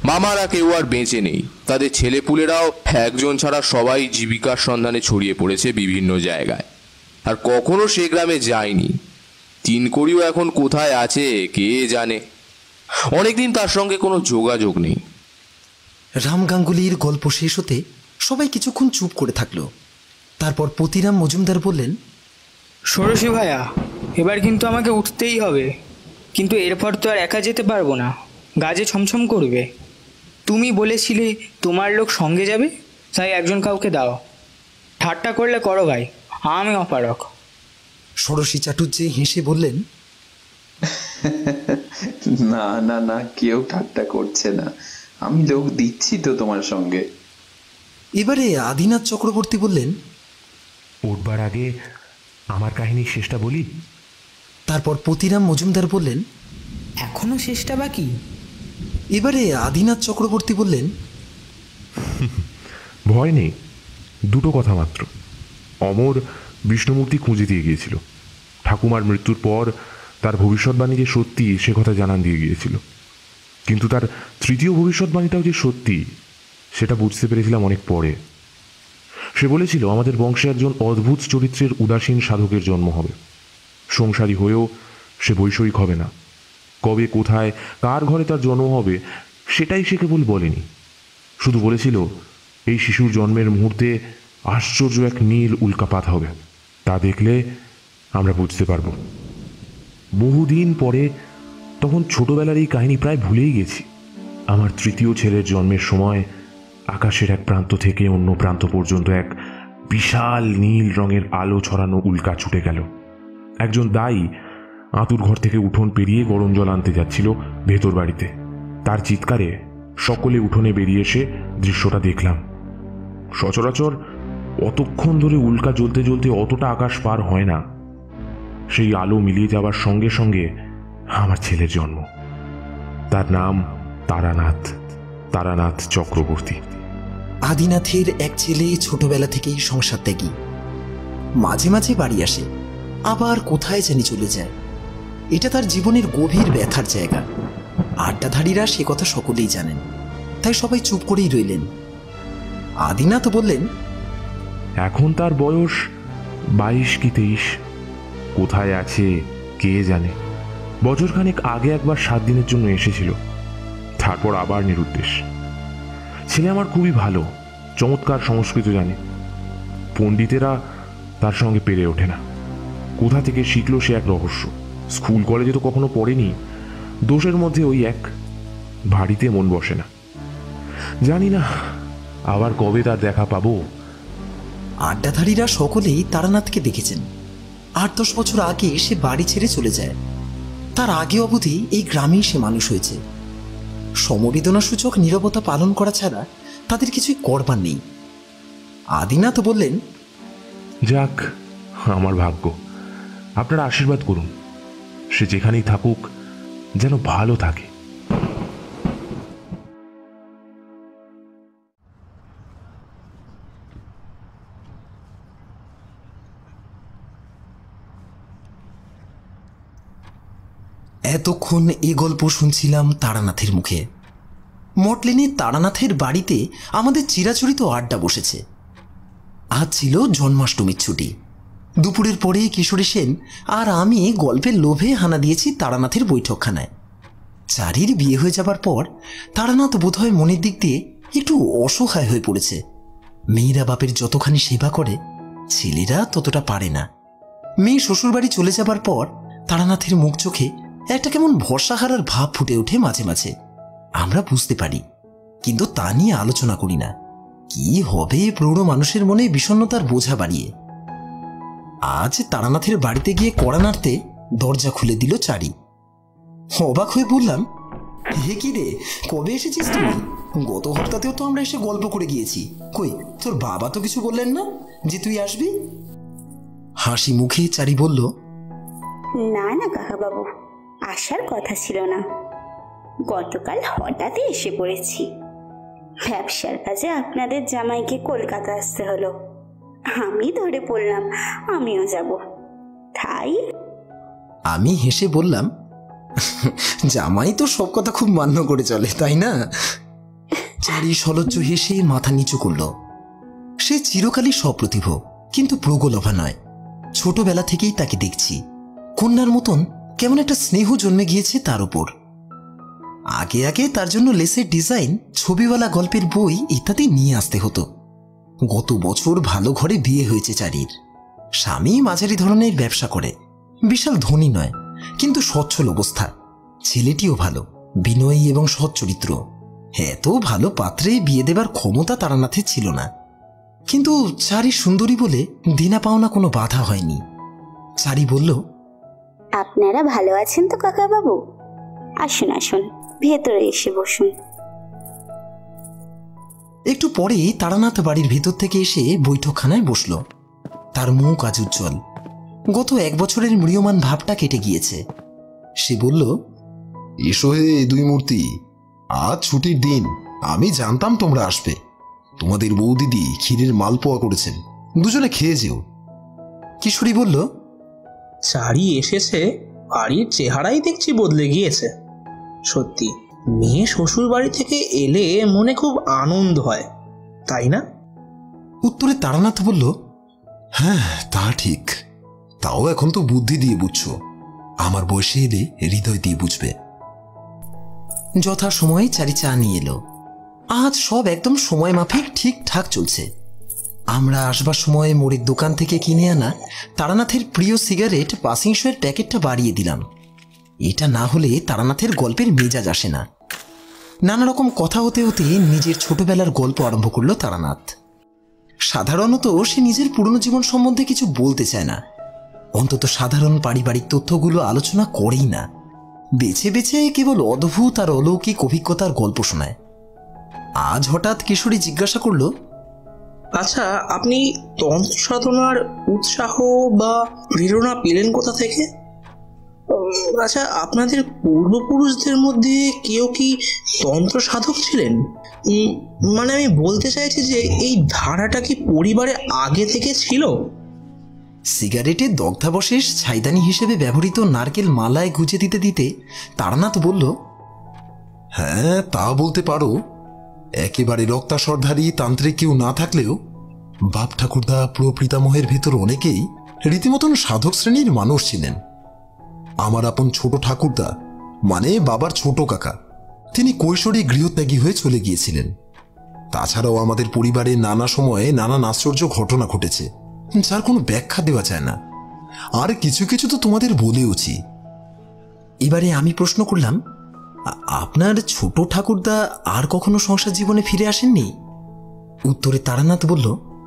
মামারা কেউ আর বেঁচে নেই, তাদের ছেলেপুলেরাও একজন ছাড়া সবাই জীবিকার সন্ধানে ছড়িয়ে পড়েছে বিভিন্ন জায়গায়, আর কখনো সে গ্রামে যায়নি। তিনকড়িও এখন কোথায় আছে কে জানে, অনেকদিন তার সঙ্গে কোনো যোগাযোগ নেই। রাম গাঙ্গুলির গল্প শেষ হতে সবাই কিছুক্ষণ চুপ করে থাকলো। তারপর পতিরাম মজুমদার বললেন, ষোড়শী ভাইয়া, এবার কিন্তু আমাকে উঠতেই হবে, কিন্তু এরপর তো আর একা যেতে পারবো না, গাজে ছমছম করবে। তুমি বলেছিলে তোমার লোক সঙ্গে যাবে, তাই একজন কাউকে দাও। ঠাট্টা করলে করো ভাই, আমি অপারক। ষোড়শী চাটুর্যে হেসে বললেন, না না না, কেউ ঠাট্টা করছে না, আমি লোক দিচ্ছি তো তোমার সঙ্গে। এবারে আদিনাথ চক্রবর্তী বললেন, উঠবার আগে আমার কাহিনী শেষটা বলি। তারপর পতিরাম মজুমদার বললেন, এখনো শেষটা বাকি। এবারে আদিনাথ চক্রবর্তী বললেন, ভয় নেই, দুটো কথা মাত্র। অমর বিষ্ণুমূর্তি খুঁজে দিয়ে গিয়েছিল। ঠাকুমার মৃত্যুর পর তার ভবিষ্যৎবাণী যে সত্যি সে কথা জানান দিয়ে গিয়েছিল, কিন্তু তার তৃতীয় ভবিষ্যৎবাণীটাও যে সত্যি সেটা বুঝতে পেরেছিলাম অনেক পরে। সে বলেছিল আমাদের বংশে একজন অদ্ভুত চরিত্রের উদাসীন সাধকের জন্ম হবে। সংসারী হয়েও সে বৈষয়িক হবে না। কবে, কোথায়, কার ঘরে তার জন্ম হবে সেটাই সে কেবল বলেনি, শুধু বলেছিল এই শিশুর জন্মের মুহূর্তে আশ্চর্য এক নীল উল্কাপাত হবে, তা দেখলে আমরা বুঝতে পারব। বহুদিন পরে, তখন ছোটবেলার এই কাহিনী প্রায় ভুলেই গেছি। আমার তৃতীয় ছেলের জন্মের সময় আকাশের এক প্রান্ত থেকে অন্য প্রান্ত পর্যন্ত এক বিশাল নীল রঙের আলো ছড়ানো উল্কা ছুটে গেল। একজন দাই আঁতুর ঘর থেকে উঠোন পেরিয়ে গরম জল আনতে যাচ্ছিল ভেতর বাড়িতে। তার চিৎকারে সকলে উঠোনে বেরিয়ে এসে দৃশ্যটা দেখলাম। সচরাচর অতক্ষণ ধরে উল্কা জ্বলতে জ্বলতে অতটা আকাশ পার হয় না। সেই আলো মিলিয়ে যাওয়ার সঙ্গে সঙ্গে আমার ছেলের জন্ম। তার নাম তারানাথ, তারানাথ চক্রবর্তী। আদিনাথের এক ছেলে ছোটবেলা থেকেই সংসার ত্যাগী। মাঝে মাঝে বাড়ি আসে, আবার কোথায় জানি চলে যায়। এটা তার জীবনের গভীর ব্যথার জায়গা। আড্ডাধারীরা সে কথা সকলেই জানেন, তাই সবাই চুপ করেই রইলেন। আদিনাথ বললেন, এখন তার বয়স বাইশ কি তেইশ, কোথায় আছে কে জানে। বছরখানেক আগে একবার সাত দিনের জন্য এসেছিল, তারপর আবার নিরুদ্দেশ। ছেলে আমার খুবই ভালো, চমৎকার সংস্কৃত জানে। পণ্ডিতেরা তার সঙ্গে পেরে ওঠে না। কোথা থেকে শিখলো সে এক রহস্য। স্কুল কলেজে তো কখনো পড়েনি। দোষের মধ্যে ওই এক, বাড়িতে মন বসে না। জানি না আবার কবে তার দেখা পাবো। আড্ডাধারীরা সকলেই তারানাথকে দেখেছেন। আট দশ বছর আগে সে বাড়ি ছেড়ে চলে যায়। তার আগে অবধি এই গ্রামেই সে মানুষ হয়েছে। সমবেদনা সূচক নীরবতা পালন করা ছাড়া তাদের কিছুই করবার নেই। আদিনাথ বললেন, যাক, আমার ভাগ্য। আপনারা আশীর্বাদ করুন, সে যেখানেই থাকুক যেন ভালো থাকে। এতক্ষণ এ গল্প শুনছিলাম তারানাথের মুখে। মটলেনে তারানাথের বাড়িতে আমাদের চিরাচরিত আড্ডা বসেছে। আজ ছিল জন্মাষ্টমীর ছুটি। দুপুরের পরে কিশোরী সেন আর আমি গল্পের লোভে হানা দিয়েছি তারানাথের বৈঠকখানায়। চারির বিয়ে হয়ে যাবার পর তারানাথ বোধহয় মনের দিক দিয়ে একটু অসহায় হয়ে পড়েছে। মেয়েরা বাপের যতখানি সেবা করে, ছেলেরা ততটা পারে না। মেয়ে শ্বশুরবাড়ি চলে যাবার পর তারানাথের মুখ চোখে একটা কেমন ভরসা হারার ভাব ফুটে ওঠে মাঝে মাঝে। আমরা বুঝতে পারি, কিন্তু তা নিয়ে আলোচনা করি না। কি হবে প্রৌঢ় মানুষের মনে বিষণ্ণতার বোঝা বাড়িয়ে। আজ তারানাথের বাড়িতে গিয়ে কড়া নাড়তে দরজা খুলে দিল চারি। অবাক হয়ে বললাম, হে কি রে, কবে এসেছিস তুমি? গত হপ্তাতেও তো আমরা এসে গল্প করে গিয়েছি। কই, তোর বাবা তো কিছু বললেন না যে তুই আসবি? হাসি মুখে চারি বলল, না না কাকাবাবু, আসার কথা ছিল না। গতকাল হঠাৎই এসে পড়েছি। ব্যবসার কাজে আপনাদের জামাইকে কলকাতা আসতে হলো, আমি ধরে পড়লাম আমিও যাব, তাই। আমি হেসে বললাম, জামাই তো সব কথা খুব মান্য করে চলে, তাই না? চারি সলজ্জ হেসে মাথা নিচু করল। সে চিরকালই সপ্রতিভ, কিন্তু প্রগলভা নয়। ছোটবেলা থেকেই তাকে দেখছি, কন্যার মতন কেমন একটা স্নেহ জন্মে গিয়েছে তার উপর। আগে আগে তার জন্য লেসের ডিজাইন, ছবিওয়ালা গল্পের বই ইত্যাদি নিয়ে আসতে হতো। গত বছর ভালো ঘরে বিয়ে হয়েছে চারির। স্বামী মাঝারি ধরনের ব্যবসা করে, বিশাল ধনী নয়, কিন্তু সচ্ছল অবস্থা। ছেলেটিও ভালো, বিনয়ী এবং সৎ চরিত্র। এত ভালো পাত্রে বিয়ে দেবার ক্ষমতা তারানাথের ছিল না, কিন্তু চারি সুন্দরী বলে দেনা পাওনা কোনো বাধা হয়নি। চারি বলল, আপনারা ভালো আছেন তো কাকা বাবু? আসুন আসুন, ভেতরে এসে বসুন। একটু পরে তারানাথ বাড়ির ভেতর থেকে এসে বৈঠকখানায় বসল। তার মুখ আজ উজ্জ্বল, গত এক বছরের ম্রিয়মান ভাবটা কেটে গিয়েছে। সে বলল, এসো হে দুই মূর্তি, আজ ছুটির দিন, আমি জানতাম তোমরা আসবে। তোমাদের বৌদিদি ক্ষীরের মালপোয়া করেছেন, দুজনে খেয়ে যেও। কিশোরী বলল, চারি এসেছে, বাড়ির চেহারাই দেখছি বদলে গিয়েছে। সত্যি, মেয়ে শ্বশুর বাড়ি থেকে এলে মনে খুব আনন্দ হয়, তাই না? উত্তরে তারানাথ বলল, হ্যাঁ তা ঠিক, তাও এখন তো বুদ্ধি দিয়ে বুঝছো, আমার বয়সে এলে হৃদয় দিয়ে বুঝবে। যথা সময়ে চারি চা নিয়ে এলো। আজ সব একদম সময় মাফিক ঠিকঠাক চলছে। আমরা আসবার সময় মোড়ের দোকান থেকে কিনে আনা তারানাথের প্রিয় সিগারেট পাসিং শোয়ের প্যাকেটটা বাড়িয়ে দিলাম। এটা না হলে তারানাথের গল্পের মেজাজ আসে না। নানা রকম কথা হতে হতে নিজের ছোটবেলার গল্প আরম্ভ করলো তারানাথ। সাধারণত সে নিজের পুরনো জীবন সম্বন্ধে কিছু বলতে চায় না, অন্তত সাধারণ পারিবারিক তথ্যগুলো আলোচনা করেই না। বেছে বেছে কেবল অদ্ভুত আর অলৌকিক অভিজ্ঞতার গল্প শোনায়। আজ হঠাৎ কিশোরী জিজ্ঞাসা করল, আচ্ছা, আপনি তন্ত্র সাধনার উৎসাহ বা প্রেরণা পেলেন কোথা থেকে? আচ্ছা, আপনাদের পূর্বপুরুষদের মধ্যে কেউ কি তন্ত্র সাধক ছিলেন? মানে আমি বলতে চাইছি যে এই ধারাটা কি পরিবারে আগে থেকে ছিল? সিগারেটে দগ্ধাবশেষ ছাইদানি হিসেবে ব্যবহৃত নারকেল মালায় গুজে দিতে দিতে তারানাথ বলল, হ্যাঁ তা বলতে পারো। একেবারে রক্তাসরধারী তান্ত্রিক কেউ না থাকলেও বাপ ঠাকুরদা প্রপিতামহের ভেতর অনেকেই রীতিমতন সাধক শ্রেণীর মানুষ ছিলেন। আমার আপন ছোট ঠাকুরদা, মানে বাবার ছোট কাকা, তিনি কৈশোরে গৃহত্যাগী হয়ে চলে গিয়েছিলেন। তাছাড়াও আমাদের পরিবারে নানা সময়ে নানান আশ্চর্য ঘটনা ঘটেছে, যার কোনো ব্যাখ্যা দেওয়া যায় না। আর কিছু কিছু তো তোমাদের বলেওছি। এবারে আমি প্রশ্ন করলাম, আপনার ছোট ঠাকুরদা আর কখনো সংসার জীবনে ফিরে আসেননি? উত্তরে তারানাথ বলল,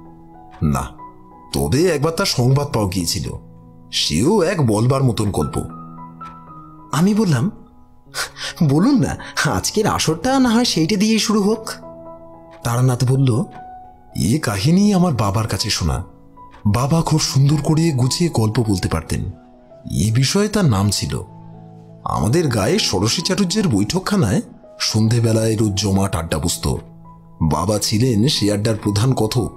না, তবে একবার তার সংবাদ পাওয়া গিয়েছিল, সেও এক বলবার মতন গল্প। আমি বললাম, বলুন না, আজকের আসরটা না হয় সেইটা দিয়ে শুরু হোক। তারানাথ বলল, এ কাহিনী আমার বাবার কাছে শোনা। বাবা খুব সুন্দর করে গুছিয়ে গল্প বলতে পারতেন। এই বিষয়ে তার নাম ছিল। আমাদের গায়ে ষোড়শী চাটুর্যের বৈঠকখানায় সন্ধেবেলায় রোজ জমাট আড্ডা বসত। বাবা ছিলেন সে আড্ডার প্রধান কথক।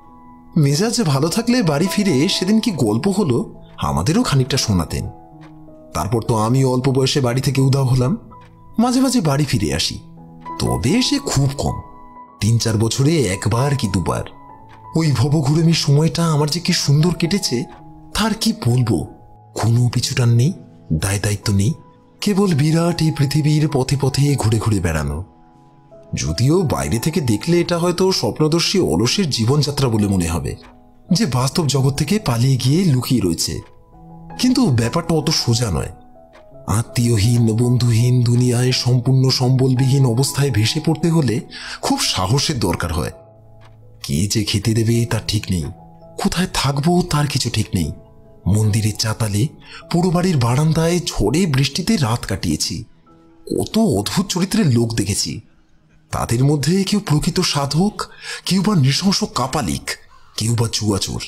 মেজাজ ভালো থাকলে বাড়ি ফিরে সেদিন কি গল্প হলো আমাদেরও খানিকটা শোনাতেন। তারপর তো আমি অল্প বয়সে বাড়ি থেকে উধাও হলাম। মাঝে মাঝে বাড়ি ফিরে আসি, তবে সে খুব কম, তিন চার বছরে একবার কি দুবার। ওই ভবঘুরেমির সময়টা আমার যে কি সুন্দর কেটেছে তার কি বলবো। কোনো পিছুটান নেই, দায় দায়িত্ব নেই, কেবল বিরাট এই পৃথিবীর পথে পথে ঘুরে ঘুরে বেড়ানো। যদিও বাইরে থেকে দেখলে এটা হয়তো স্বপ্নদর্শী অলসের জীবনযাত্রা বলে মনে হবে, যে বাস্তব জগৎ থেকে পালিয়ে গিয়ে লুকিয়ে রয়েছে। কিন্তু ব্যাপারটা অত সোজা নয়। আত্মীয়হীন বন্ধুহীন দুনিয়ায় সম্পূর্ণ সম্বলবিহীন অবস্থায় ভেসে পড়তে হলে খুব সাহসের দরকার হয়। কে যে খেতে দেবে তার ঠিক নেই, কোথায় থাকবো তার কিছু ঠিক নেই। মন্দিরের চাতালে, পুরো বাড়ির বারান্দায় ঝড়ে বৃষ্টিতে রাত কাটিয়েছি। কত অদ্ভুত চরিত্রের লোক দেখেছি। তাদের মধ্যে কেউ প্রকৃত সাধক, কেউ বা নৃশংস কাপালিক, কেউ বা জুয়াচোর।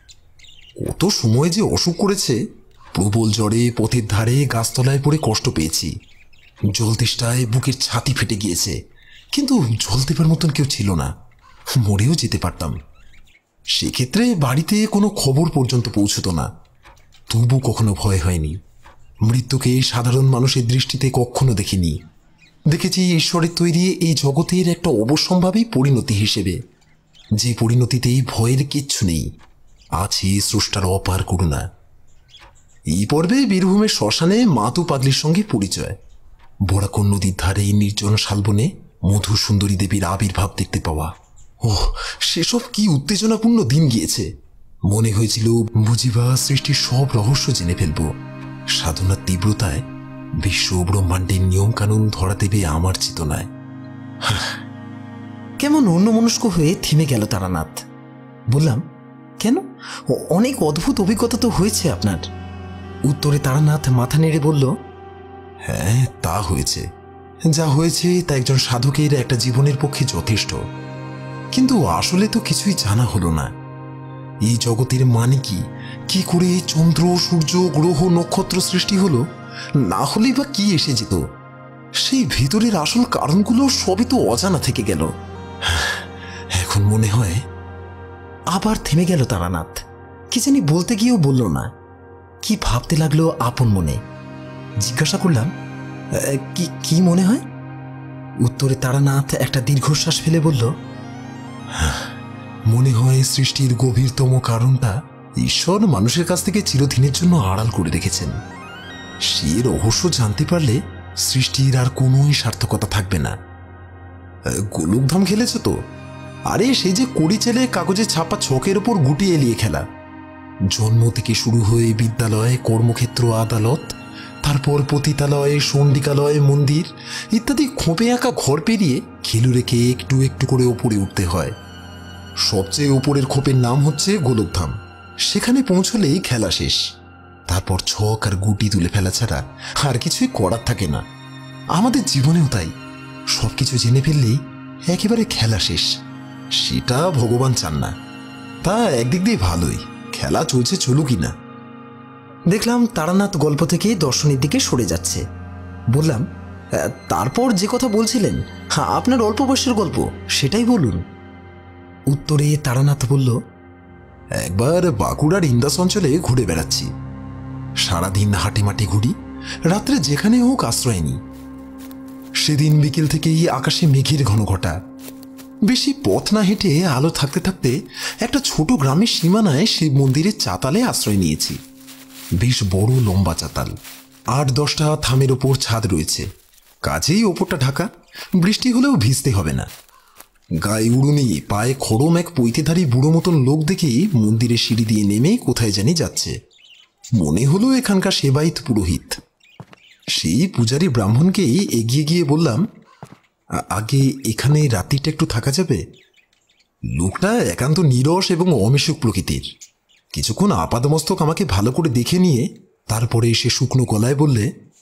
কত সময় যে অসুখ করেছে, প্রবল জ্বরে পথের ধারে গাছতলায় পড়ে কষ্ট পেয়েছি। জল তেষ্টায় বুকের ছাতি ফেটে গিয়েছে, কিন্তু জল দেবার মতন কেউ ছিল না, মরেও যেতে পারতাম। সেক্ষেত্রে বাড়িতে কোনো খবর পর্যন্ত পৌঁছত না, তবু কখনো ভয় হয়নি। মৃত্যুকে সাধারণ মানুষের দৃষ্টিতে কখনো দেখিনি। দেখেছি ঈশ্বরের তৈরি এই জগতের একটা অবশ্যম্ভাবী পরিণতি হিসেবে, যে পরিণতিতেই ভয়ের কিচ্ছু নেই, আছে স্রষ্টার অপার করুণা। এই পর্বে বীরভূমের শ্মশানে মাতু পাগলির সঙ্গে পরিচয়, বরাকর নদীর ধারে নির্জন শালবনে মধু সুন্দরী দেবীর আবির্ভাব দেখতে পাওয়া। ওহ, সেসব কি উত্তেজনাপূর্ণ দিন গিয়েছে। মনে হয়েছিল বুঝিবা সৃষ্টির সব রহস্য জেনে ফেলব। সাধনার তীব্রতায় বিশ্ব ব্রহ্মাণ্ডের নিয়মকানুন ধরা দেবে আমার চেতনায়। কেমন অন্যমনস্ক হয়ে থেমে গেল তারানাথ। বললাম, কেন? অনেক অদ্ভুত অভিজ্ঞতা তো হয়েছে আপনার। উত্তরে তারানাথ মাথা নেড়ে বলল, হ্যাঁ, তা হয়েছে। যা হয়েছে তা একজন সাধকের একটা জীবনের পক্ষে যথেষ্ট, কিন্তু আসলে তো কিছুই জানা হলো না। এই জগতের মানে কি, কি করে চন্দ্র সূর্য গ্রহ নক্ষত্র সৃষ্টি হলো, না হলেই বা কি এসে যেত, সেই ভিতরের আসল কারণগুলো সবই তো অজানা থেকে গেল। এখন মনে হয়। আবার থেমে গেল তারানাথ। কি জানি বলতে গিয়েও বলল না, কি ভাবতে লাগলো আপন মনে। জিজ্ঞাসা করলাম, কি কি মনে হয়? উত্তরে তারানাথ একটা দীর্ঘশ্বাস ফেলে বলল, মনে হয় সৃষ্টির গভীরতম কারণটা ঈশ্বর মানুষের কাছ থেকে চিরদিনের জন্য আড়াল করে রেখেছেন। সে রহস্য জানতে পারলে সৃষ্টির আর কোনোই সার্থকতা থাকবে না। গোলকধাম খেলেছ তো? আরে সেই যে কড়ি চেলে কাগজে ছাপা ছকের ওপর গুটি এলিয়ে খেলা। জন্ম থেকে শুরু হয়ে বিদ্যালয়, কর্মক্ষেত্র, আদালত, তারপর পতিতালয়, সন্ডিকালয়, মন্দির ইত্যাদি খোপে আঁকা ঘর পেরিয়ে খেলু রেখে একটু একটু করে ওপরে উঠতে হয়। সবচেয়ে উপরের খোপের নাম হচ্ছে গোলকধাম। সেখানে পৌঁছলেই খেলা শেষ। তারপর ছক আর গুটি তুলে ফেলা ছাড়া আর কিছুই করার থাকে না। আমাদের জীবনেও তাই, সবকিছু জেনে ফেললেই একেবারে খেলা শেষ। সেটা ভগবান চান না। তা একদিক দিয়ে ভালোই, খেলা চলছে চলুকই না। দেখলাম তারানাথ গল্প থেকে দর্শনের দিকে সরে যাচ্ছে। বললাম, তারপর যে কথা বলছিলেন, আপনার অল্প বয়সের গল্প, সেটাই বলুন। উত্তরে তারানাথ বলল, একবার বাঁকুড়ার ইন্দাস অঞ্চলে ঘুরে বেড়াচ্ছি। সারাদিন হাটে মাঠে ঘুরি, রাত্রে যেখানে হোক আশ্রয় নিই। সেদিন বিকেল থেকেই আকাশে মেঘের ঘন ঘটা। বেশি পথ না হেঁটে আলো থাকতে থাকতে একটা ছোট গ্রামের সীমানায় শিব মন্দিরের চাতালে আশ্রয় নিয়েছি। বেশ বড় লম্বা চাতাল, আট দশটা থামের ওপর ছাদ রয়েছে, কাজেই ওপরটা ঢাকা, বৃষ্টি হলেও ভিজতে হবে না। গায়ে উড়ুনি, পায়ে খড়ম এক পৈতেধারী বুড়ো মতন লোক দেখেই মন্দিরের সিঁড়ি দিয়ে নেমে কোথায় জানি যাচ্ছে। মনে হলো এখানকার সেবায়িত পুরোহিত। সেই পূজারী ব্রাহ্মণকেই এগিয়ে গিয়ে বললাম, আগে এখানে রাত্রিটা একটু থাকা যাবে? লোকটা একান্ত নীরস এবং অমিশুক প্রকৃতির। কিছুক্ষণ আপাদমস্তক আমাকে ভালো করে দেখে নিয়ে তারপরে এসে শুকনো গলায় বললে,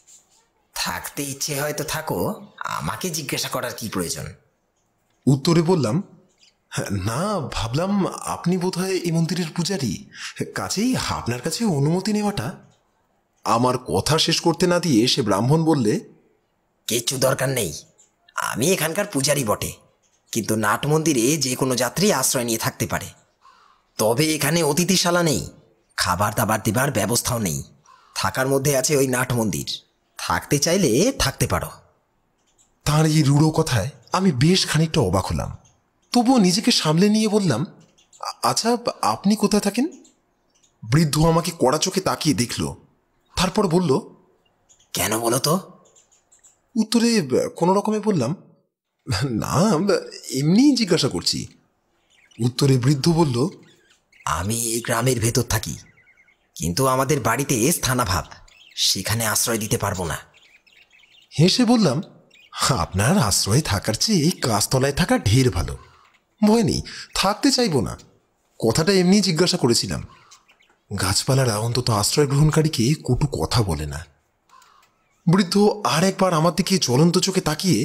থাকতে ইচ্ছে হয়তো থাকো, আমাকে জিজ্ঞাসা করার কি প্রয়োজন? উত্তরে বললাম, না, ভাবলাম আপনি বোধহয় এই মন্দিরের পূজারী, কাছেই আপনার কাছে অনুমতি নেওয়াটা। আমার কথা শেষ করতে না দিয়ে সে ব্রাহ্মণ বললে, কিচ্ছু দরকার নেই, আমি এখানকার পূজারী বটে, কিন্তু নাট মন্দিরে যে কোনো যাত্রী আশ্রয় নিয়ে থাকতে পারে। তবে এখানে অতিথিশালা নেই, খাবার দাবার দেবার ব্যবস্থাও নেই। থাকার মধ্যে আছে ওই নাট মন্দির, থাকতে চাইলে থাকতে পারো। তাঁর এই রূঢ় কথায় আমি বেশ খানিকটা অবাক হলাম, তবুও নিজেকে সামলে নিয়ে বললাম, আচ্ছা, আপনি কোথায় থাকেন? বৃদ্ধ আমাকে কড়া চোখে তাকিয়ে দেখল, তারপর বলল, কেন বলো তো? উত্তরে কোনো রকমে বললাম, না, এমনিই জিজ্ঞাসা করছি। উত্তরে বৃদ্ধ বলল, আমি এই গ্রামের ভেতর থাকি, কিন্তু আমাদের বাড়িতে স্থানাভাব, সেখানে আশ্রয় দিতে পারবো না। হেসে বললাম, আপনার আশ্রয় থাকার চেয়ে এই গাছতলায় থাকা ঢের ভালো। ভয় নেই, থাকতে চাইব না, কথাটা এমনি জিজ্ঞাসা করেছিলাম। গাছপালারা অন্তত আশ্রয় গ্রহণকারীকে কটু কথা বলে না। বৃদ্ধ আর একবার আমার দিকে জ্বলন্ত চোখে তাকিয়ে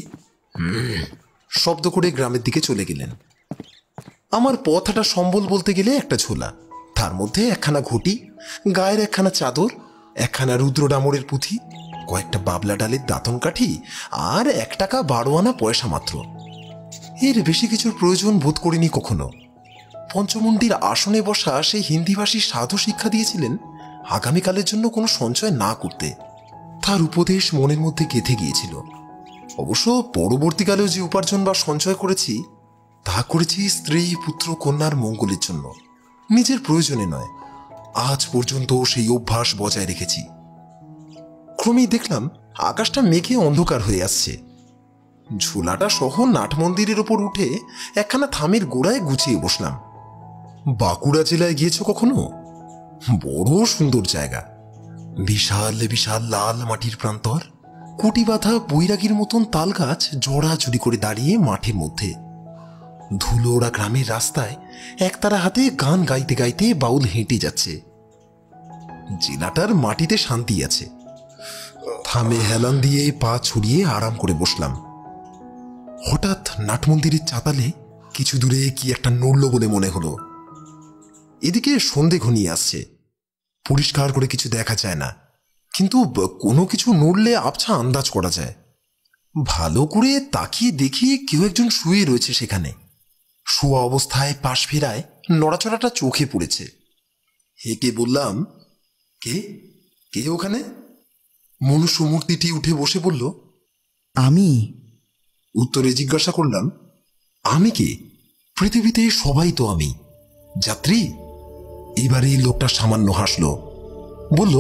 শব্দ করে গ্রামের দিকে চলে গেলেন। আমার পথ হাঁটা সম্বল বলতে গেলে একটা ঝোলা, তার মধ্যে একখানা ঘটি, গায়ের একখানা চাদর, একখানা রুদ্র ডামরের পুঁথি, কয়েকটা বাবলা ডালের দাঁতন কাঠি আর এক টাকা বারো আনা পয়সা মাত্র। এর বেশি কিছুর প্রয়োজন বোধ করিনি কখনো। পঞ্চমুণ্ডির আসনে বসা সেই হিন্দিভাষী সাধু শিক্ষা দিয়েছিলেন আগামীকালের জন্য কোনো সঞ্চয় না করতে। তার উপদেশ মনের মধ্যে গেঁথে গিয়েছিল। অবশ্য পরবর্তীকালেও যে উপার্জন বা সঞ্চয় করেছি তা করেছি স্ত্রী পুত্র কন্যার মঙ্গলের জন্য, নিজের প্রয়োজনে নয়। আজ পর্যন্ত সেই অভ্যাস বজায় রেখেছি। ক্রমেই দেখলাম আকাশটা মেঘে অন্ধকার হয়ে আসছে। ঝোলাটা সহ নাট মন্দিরের ওপর উঠে একখানা থামের গোড়ায় গুছিয়ে বসলাম। বাঁকুড়া জেলায় গিয়েছো কখনো? বড় সুন্দর জায়গা। বিশাল বিশাল লাল মাটির প্রান্তর, কুটি বাঁধা বৈরাগীর মতন তাল গাছ জড়াজড়ি করে দাঁড়িয়ে মাঠের মধ্যে। ধুলোড়া গ্রামের রাস্তায় একতারা হাতে গান গাইতে গাইতে বাউল হেঁটে যাচ্ছে। জেলাটার মাটিতে শান্তি আছে। থামে হেলান দিয়ে পা ছড়িয়ে আরাম করে বসলাম। হঠাৎ নাট মন্দিরের চাতালে কিছু দূরে কি একটা নড়ল বলে মনে হলো। এদিকে সন্ধে ঘনিয়ে আসছে। পরিষ্কার করে কিছু দেখা যায় না, কিন্তু কোনো কিছু নড়লে আবছা আন্দাজ করা যায়। ভালো করে তাকিয়ে দেখি কেউ একজন শুয়ে রয়েছে সেখানে। শোয়া অবস্থায় পাশ ফেরায় নড়াচড়াটা চোখে পড়েছে। হেঁকে বললাম, কে কে ওখানে? মনুষ্য মূর্তিটি উঠে বসে বলল, আমি। উত্তরে জিজ্ঞাসা করলাম, আমি কে? পৃথিবীতে সবাই তো আমি, যাত্রী। এবারে লোকটা সামান্য হাসলো, বলল,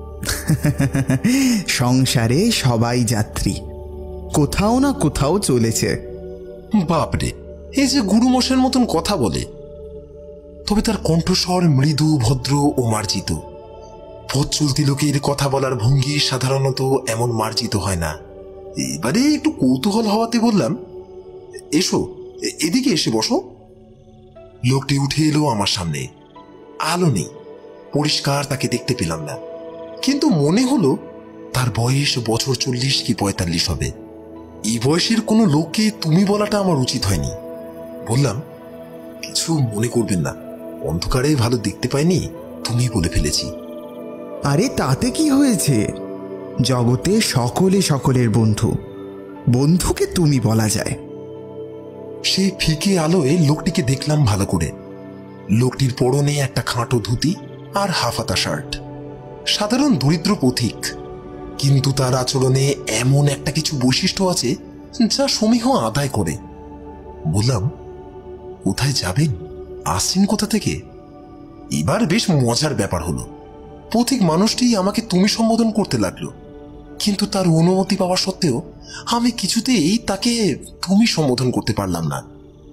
সংসারে সবাই যাত্রী, কোথাও না কোথাও চলেছে। বাপরে, এই যে গুরুমশের মতন কথা বলে। তবে তার কণ্ঠস্বর মৃদু, ভদ্র ও মার্জিত। পথ চলতি লোকের কথা বলার ভঙ্গি সাধারণত এমন মার্জিত হয় না। এবারে একটু কৌতূহল হওয়াতে বললাম, এসো, এদিকে এসে বসো। লোকটি উঠে এলো আমার সামনে। আলো নেই, পরিষ্কার তাকে দেখতে পেলাম না, কিন্তু মনে হলো তার বয়স বছর চল্লিশ কি পঁয়তাল্লিশ হবে। এই বয়সের কোনো লোককে তুমি বলাটা আমার উচিত হয়নি। বললাম, কিছু মনে করবেন না, অন্ধকারে ভালো দেখতে পাইনি, তুমি বলে ফেলেছি। আরে তাতে কি হয়েছে? জগতে সকলে সকলের বন্ধু, বন্ধুকে তুমি বলা যায়। সে ফিকে আলোয় লোকটিকে দেখলাম ভালো করে। লোকটির পরনে একটা খাঁটো ধুতি আর হাফাতা শার্ট, সাধারণ দরিদ্র পথিক, কিন্তু তার আচরণে এমন একটা কিছু বৈশিষ্ট্য আছে যা সমীহ আদায় করে। বললাম, কোথায় যাবেন? আসছেন কোথা থেকে? এবার বেশ মজার ব্যাপার হলো। পথিক মানুষটি আমাকে তুমি সম্বোধন করতে লাগলো, কিন্তু তার অনুমতি পাওয়া সত্ত্বেও আমি কিছুতেই তাকে তুমি সম্বোধন করতে পারলাম না।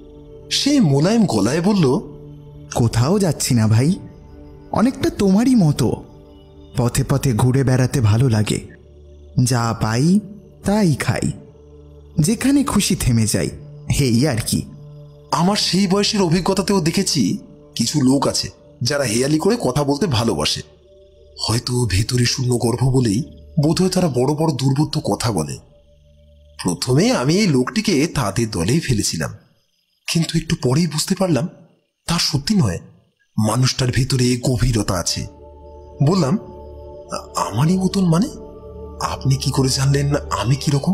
সে মোলায়েম গলায় বলল, কোথাও যাচ্ছি না ভাই, অনেকটা তোমারই মতো। পথে পথে ঘুরে বেড়াতে ভালো লাগে, যা পাই তাই খাই, যেখানে খুশি থেমে যাই, এই আর কি। আমার সেই বয়সের অভিজ্ঞতাতেও দেখেছি কিছু লোক আছে যারা হেয়ালি করে কথা বলতে ভালোবাসে। হয়তো ভেতরে শূন্য গর্ভ বলেই বোধহয় তারা বড় বড় দুর্বোধ্য কথা বলে। প্রথমে আমি এই লোকটিকে তাদের দলেই ফেলেছিলাম, কিন্তু একটু পরেই বুঝতে পারলাম তা সত্যি নয়, মানুষটার ভেতরে গভীরতা আছে। বললাম, আমারই মতন মানে? আপনি কি করে জানলেন আমি কিরকম?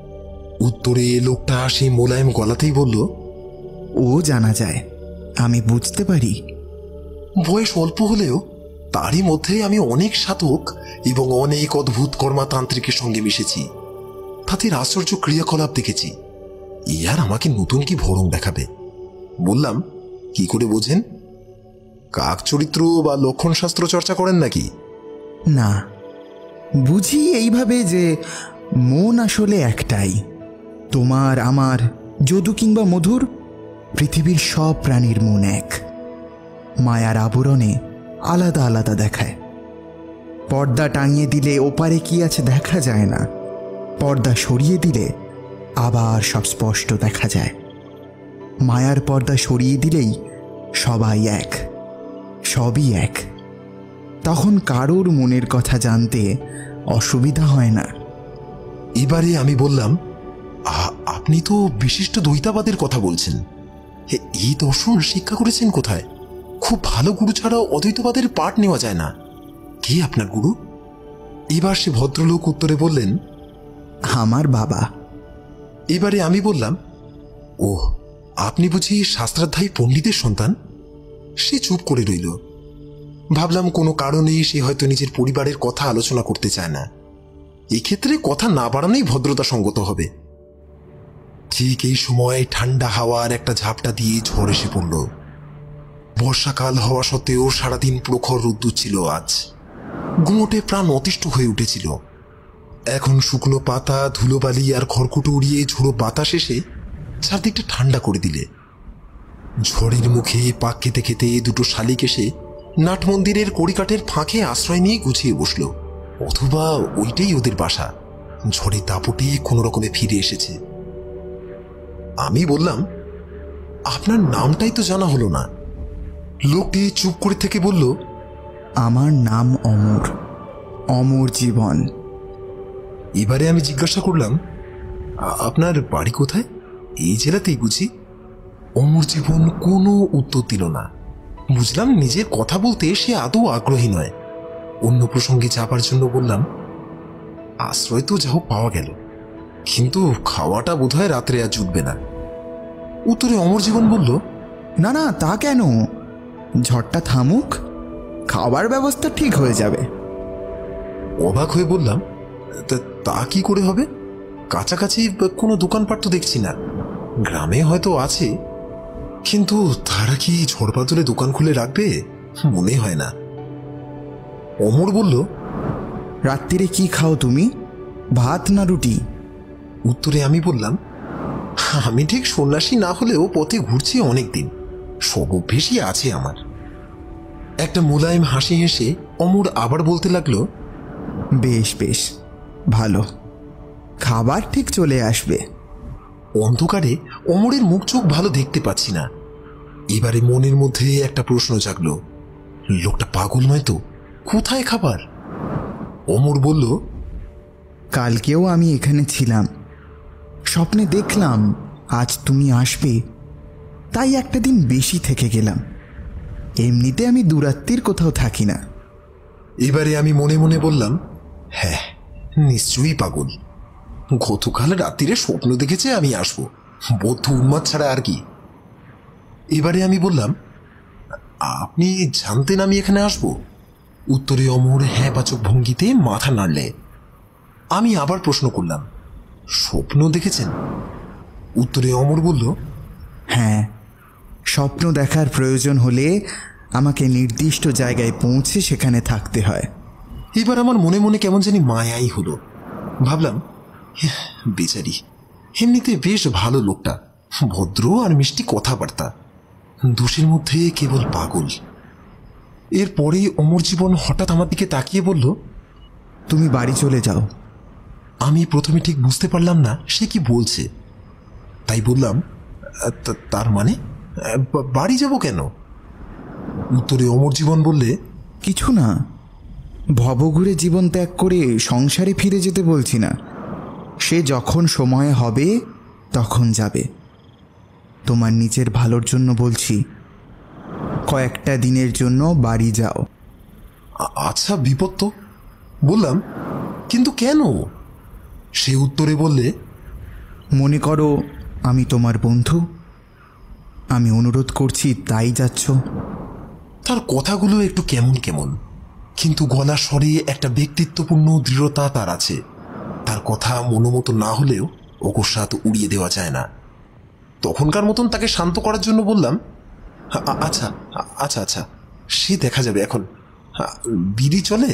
উত্তরে লোকটা সেই মোলায়েম গলাতেই বলল, ও জানা যায়, আমি বুঝতে পারি। বয়স অল্প হলেও তারই মধ্যে আমি অনেক সাধক এবং অনেক অদ্ভুত কর্মাতান্ত্রিকের সঙ্গে মিশেছি, তাদের আশ্চর্য ক্রিয়াকলাপ দেখেছি। ইয়ার আমাকে নতুন কি ভরং দেখাবে? বললাম, কি করে বোঝেন? কাক চরিত্র বা লক্ষণ শাস্ত্র চর্চা করেন নাকি? না, বুঝি এইভাবে যে মন আসলে একটাই। তোমার আমার, যদু কিংবা মধুর, পৃথিবীর সব প্রাণীর মন এক। মায়ার আবরণে আলাদা আলাদা দেখায়। পর্দা টাঙিয়ে দিলে ওপারে কি আছে দেখা যায় না, পর্দা সরিয়ে দিলে আবার সব স্পষ্ট দেখা যায়। মায়ার পর্দা সরিয়ে দিলেই সবাই এক, সবই এক। তখন কারোর মনের কথা জানতে অসুবিধা হয় না। এবারে আমি বললাম, আপনি তো বিশিষ্ট দ্বৈতাবাদের কথা বলছেন, এই দর্শন শিক্ষা করেছেন কোথায়? খুব ভালো গুরু ছাড়াও অদ্বৈতবাদের পাঠ নেওয়া যায় না। কে আপনার গুরু? এবার সে ভদ্রলোক উত্তরে বললেন, আমার বাবা। এবারে আমি বললাম, ও, আপনি বুঝি শাস্ত্রাধ্যায়ী পণ্ডিতের সন্তান? সে চুপ করে রইল। ভাবলাম কোনো কারণেই সে হয়তো নিজের পরিবারের কথা আলোচনা করতে চায় না। এই ক্ষেত্রে কথা না বাড়ানোই ভদ্রতা সঙ্গত হবে। ঠিক এই সময় ঠান্ডা হাওয়ার একটা ঝাপটা দিয়ে ঝড় এসে পড়ল। বর্ষাকাল হওয়া সত্ত্বেও সারাদিন প্রখর রোদ্দুর ছিল আজ। গুমোটে প্রাণ অতিষ্ঠ হয়ে উঠেছিল। এখন শুকনো পাতা, ধুলোবালি আর খড়কুটো উড়িয়ে ঝোড়ো বাতাস এসে চারদিকটা ঠান্ডা করে দিলে। ঝড়ের মুখে পাক খেতে খেতে দুটো শালিক এসে নাট মন্দিরের কড়িকাঠের ফাঁকে আশ্রয় নিয়ে গুছিয়ে বসল, অথবা ওইটাই ওদের বাসা। ঝড়ে দাপটে কোনো রকমে ফিরে এসেছে। আমি বললাম, আপনার নামটাই তো জানা হলো না। লোকটি চুপ করে থেকে বলল, আমার নাম অমর, অমর জীবন। এবারে আমি জিজ্ঞাসা করলাম, আপনার বাড়ি কোথায়? এই জেলাতেই বুঝি? অমর জীবন কোনো উত্তর দিল না। বুঝলাম নিজের কথা বলতে সে আদৌ আগ্রহী নয়। অন্য প্রসঙ্গে যাবার জন্য বললাম, আশ্রয় তো যা হোক পাওয়া গেল, কিন্তু খাওয়াটা বোধহয় রাত্রে আর জুটবে না। উত্তরে অমর জীবন বলল, না না, তা কেন? ঝড়টা থামুক, খাবার ব্যবস্থা ঠিক হয়ে যাবে। অবাক হয়ে বললাম, তা কি করে হবে? কাছাকাছি কোনো দোকানপাট তো দেখছি না। গ্রামে হয়তো আছে, কিন্তু তারা কি ঝড় বাদলে দোকান খুলে রাখবে? মনে হয় না। অমর বলল, রাত্রিরে কি খাও তুমি, ভাত না রুটি? উত্তরে আমি বললাম, আমি ঠিক সন্ন্যাসী না হলেও পথে ঘুরছি অনেক দিন, সব অভ্যেসই আছে আমার। একটা মোলায়েম হাসি হেসে অমর আবার বলতে লাগলো, বেশ বেশ ভালো, খাবার ঠিক চলে আসবে। অন্ধকারে অমরের মুখ চোখ ভালো দেখতে পাচ্ছি না। এবারে মনের মধ্যে একটা প্রশ্ন জাগলো, লোকটা পাগল নয় তো? কোথায় খাবার? অমর বলল, কালকেও আমি এখানে ছিলাম, স্বপ্নে দেখলাম আজ তুমি আসবে, তাই একটা দিন বেশি থেকে গেলাম। এমনিতে আমি দুরাত্রির কোথাও থাকি না। এবারে আমি মনে মনে বললাম, হ্যাঁ নিশ্চয়ই পাগল। গতকাল রাত্রিরে স্বপ্ন দেখেছে আমি আসবো, বদ্ধ উন্মাদ ছাড়া আর কি। এবারে আমি বললাম, আপনি জানতেন আমি এখানে আসবো? উত্তরে অমর হ্যাঁ বাচক ভঙ্গিতে মাথা নাড়লে। আমি আবার প্রশ্ন করলাম, স্বপ্ন দেখেছেন? উত্তরে অমর বলল, হ্যাঁ, স্বপ্ন দেখার প্রয়োজন হলে আমাকে নির্দিষ্ট জায়গায় পৌঁছে সেখানে থাকতে হয়। এবার আমার মনে মনে কেমন জানি মায়াই হলো। ভাবলাম, বেচারি, এমনিতে বেশ ভালো লোকটা, ভদ্র আর মিষ্টি কথাবার্তা, দোষের মধ্যে কেবল পাগল। এরপরে অমর জীবন হঠাৎ আমার দিকে তাকিয়ে বলল, তুমি বাড়ি চলে যাও। আমি প্রথমে ঠিক বুঝতে পারলাম না সে কি বলছে, তাই বললাম, তার মানে বাড়ি যাব কেন? উত্তরে অমর জীবন বললে, কিছু না, ভবঘুরে জীবন ত্যাগ করে সংসারে ফিরে যেতে বলছি না, সে যখন সময় হবে তখন যাবে। তোমার নিজের ভালোর জন্য বলছি, কয়েকটা দিনের জন্য বাড়ি যাও। আচ্ছা বিপদ তো। বললাম, কিন্তু কেন? সে উত্তরে বললে, মনে করো আমি তোমার বন্ধু, আমি অনুরোধ করছি তাই যাচ্ছ। তার কথাগুলো একটু কেমন কেমন, কিন্তু গলা স্বরে একটা ব্যক্তিত্বপূর্ণ দৃঢ়তা তার আছে। তার কথা মনোমতো না হলেও অকস্মাৎ উড়িয়ে দেওয়া যায় না। তখনকার মতন তাকে শান্ত করার জন্য বললাম, আচ্ছা আচ্ছা আচ্ছা সে দেখা যাবে, এখন বিড়ি চলে?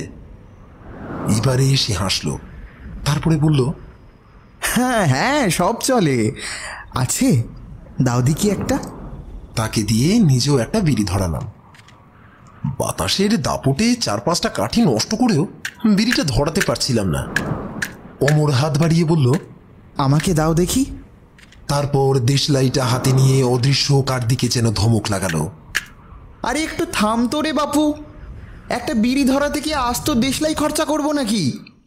এবারে সে হাসল, তারপরে বলল, হ্যাঁ হ্যাঁ সব চলে, আছে, দাও দেখি একটা। তাকে দিয়ে নিজেও একটা বিড়ি ধরালাম। বাতাসের দাপটে চার পাঁচটা কাঠি নষ্ট করেও বিড়িটা ধরাতে পারছিলাম না। অমর হাত বাড়িয়ে বলল, আমাকে দাও দেখি। তারপর দেশলাইটা হাতে নিয়ে অদৃশ্য কার দিকে যেন ধমক লাগালো। আরে একটু থাম তো রে বাপু, একটা বিড়ি ধরাতে কি আস্ত দেশলাই খরচা করবো নাকি?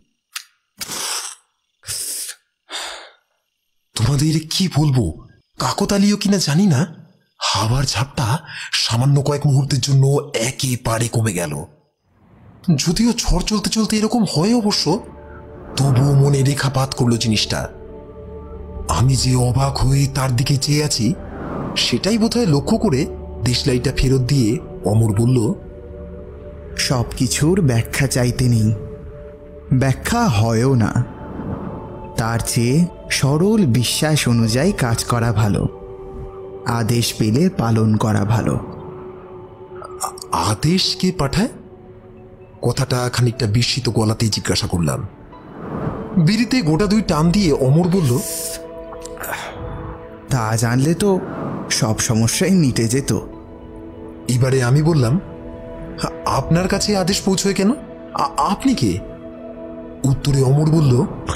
তোমাদের কি বলবো, কাকতালীয় কিনা জানি না, হাওয়ার ঝাপটা সামান্য কয়েক মুহূর্তের জন্য একেবারে কমে গেল। যদিও ঝড় চলতে চলতে এরকম হয় অবশ্য, তবুও মনে রেখাপাত করলো জিনিসটা। আমি যে অবাক হয়ে তার দিকে চেয়ে আছি সেটাই বোধহয় লক্ষ্য করে দেশলাইটা ফেরত দিয়ে অমর বলল, সব কিছুর ব্যাখ্যা চাইতে নেই, ব্যাখ্যা হয়ও না, তার চেয়ে সরল বিশ্বাস অনুযায়ী কাজ করা ভালো, আদেশ পেলে পালন করা ভালো। আদেশ কে পাঠায়? কথাটা খানিকটা বিস্মিত গলাতেই জিজ্ঞাসা করলাম। বিড়িতে গোটা দুই টান দিয়ে অমর বলল, তা জানলে তো সব সমস্যাই মিটে যেত। এবারে আমি বললাম, আপনার কাছে আদেশ পৌঁছয় কেন? আপনি কে? উত্তরে অমর বলল,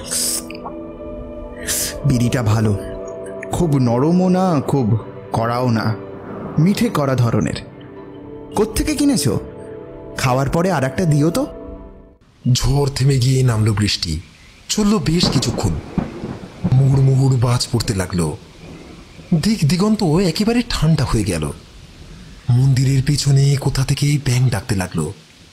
বিড়িটা ভালো, খুব নরমও না খুব কড়াও না, মিঠে করা ধরনের। কোত্থেকে কিনেছ? খাওয়ার পরে আর একটা দিও তো। ঝড় থেমে গিয়ে নামলো বৃষ্টি। চলল বেশ কিছুক্ষণ। মুহুর মুহুর বাজ পড়তে লাগলো। দিক দিগন্ত একেবারে ঠান্ডা হয়ে গেল। মন্দিরের পিছনে কোথা থেকে ব্যাঙ ডাকতে লাগলো।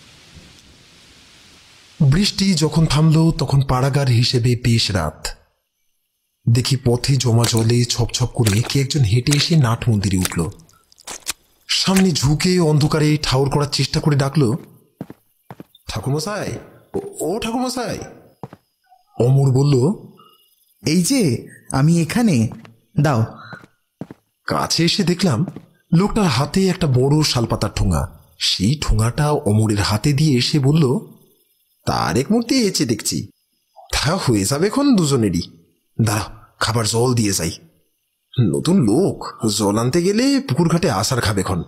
বৃষ্টি যখন থামলো তখন পাড়াগার হিসেবে বেশ রাত। দেখি পথে জমা জলে ছপছপ করে কে একজন হেঁটে এসে নাট মন্দিরে উঠল। সামনে ঝুঁকে অন্ধকারে ঠাউর করার চেষ্টা করে ডাকলো, ঠাকুরমশাই, ও ঠাকুরমশাই। অমর বলল, এই যে আমি এখানে, দাও। কাছে এসে দেখলাম লোকটার হাতে একটা বড় শালপাতার ঠোঙা। সেই ঠোঙাটা অমরের হাতে দিয়ে এসে বলল, তার এক মূর্তি এসে দেখছি, তা হয়ে যাবে এখন দুজনেরই। দাঁড়াও, খাবার জল দিয়ে যাই। নতুন লোক, জল আনতে গেলে পুকুর ঘাটে আসার খাবে খন।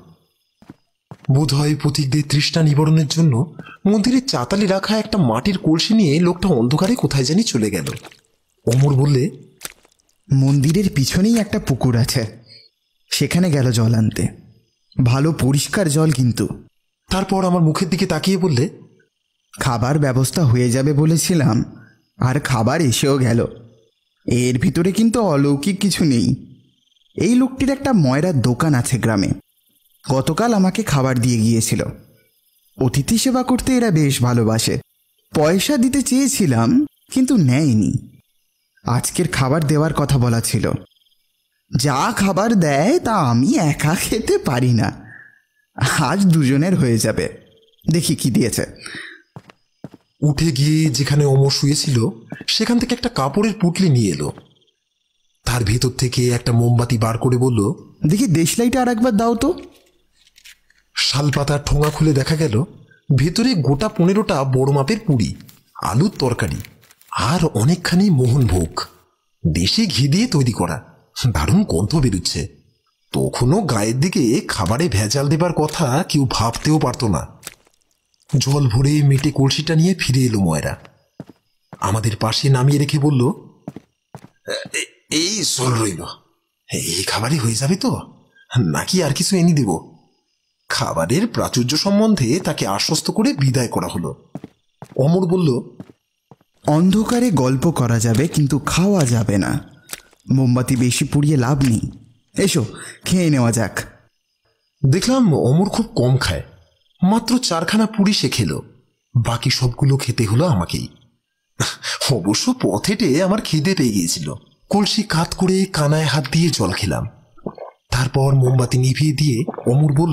বোধ হয় পথিকদের তৃষ্ণা নিবারণের জন্য মন্দিরের চাতালে রাখা একটা মাটির কলসি নিয়ে লোকটা অন্ধকারে কোথায় জানি চলে গেল। অমর বললে, মন্দিরের পিছনেই একটা পুকুর আছে, সেখানে গেল জল আনতে। ভালো পরিষ্কার জল কিন্তু। তারপর আমার মুখের দিকে তাকিয়ে বললে, খাবার ব্যবস্থা হয়ে যাবে বলেছিলাম, আর খাবার এসেও গেল। এর ভিতরে কিন্তু অলৌকিক কিছু নেই। এই লোকটির একটা ময়রার দোকান আছে গ্রামে। গতকাল আমাকে খাবার দিয়ে গিয়েছিল। অতিথি সেবা করতে এরা বেশ ভালোবাসে। পয়সা দিতে চেয়েছিলাম কিন্তু নেয়নি। আজকের খাবার দেওয়ার কথা বলা ছিল। যা খাবার দেয় তা আমি একা খেতে পারি না। আজ দুজনের হয়ে যাবে। দেখি কি দিয়েছে। উঠে গিয়ে যেখানে অমর শুয়েছিল সেখান থেকে একটা কাপড়ের পুটলি নিয়ে এলো। তার ভেতর থেকে একটা মোমবাতি বার করে বলল, দেখি দেশলাইটা আর একবার দাও তো। শালপাতার ঠোঙা খুলে দেখা গেল ভেতরে গোটা পনেরোটা বড় মাপের পুরি, আলুর তরকারি আর অনেকখানি মোহনভোগ, দেশি ঘি দিয়ে তৈরি করা। দারুণ গন্ধ বেরুচ্ছে। তখনও গায়ের দিকে খাবারে ভেজাল দেবার কথা কেউ ভাবতেও পারত না। জল ভরে মেটে কলসিটা নিয়ে ফিরে এলো ময়রা। আমাদের পাশে নামিয়ে রেখে বলল, এই জল রইল, এই খাবারই হয়ে যাবে তো, নাকি আর কিছু এনে দেব? খাবারের প্রাচুর্য সম্বন্ধে তাকে আশ্বস্ত করে বিদায় করা হলো। অমর বলল, অন্ধকারে গল্প করা যাবে কিন্তু খাওয়া যাবে না। মোমবাতি বেশি পুড়িয়ে লাভ নেই। এসো খেয়ে নেওয়া যাক। দেখলাম অমর খুব কম খায়। মাত্র চারখানা পুরি সে খেলো। বাকি সবগুলো খেতে হলো আমাকেই। অবশ্য পথ হেঁটে আমার খিদে পেয়ে গিয়েছিল। কলসি কাত করে কানায় হাত দিয়ে জল খেলাম। তারপর মোমবাতি নিভিয়ে দিয়ে অমর বলল,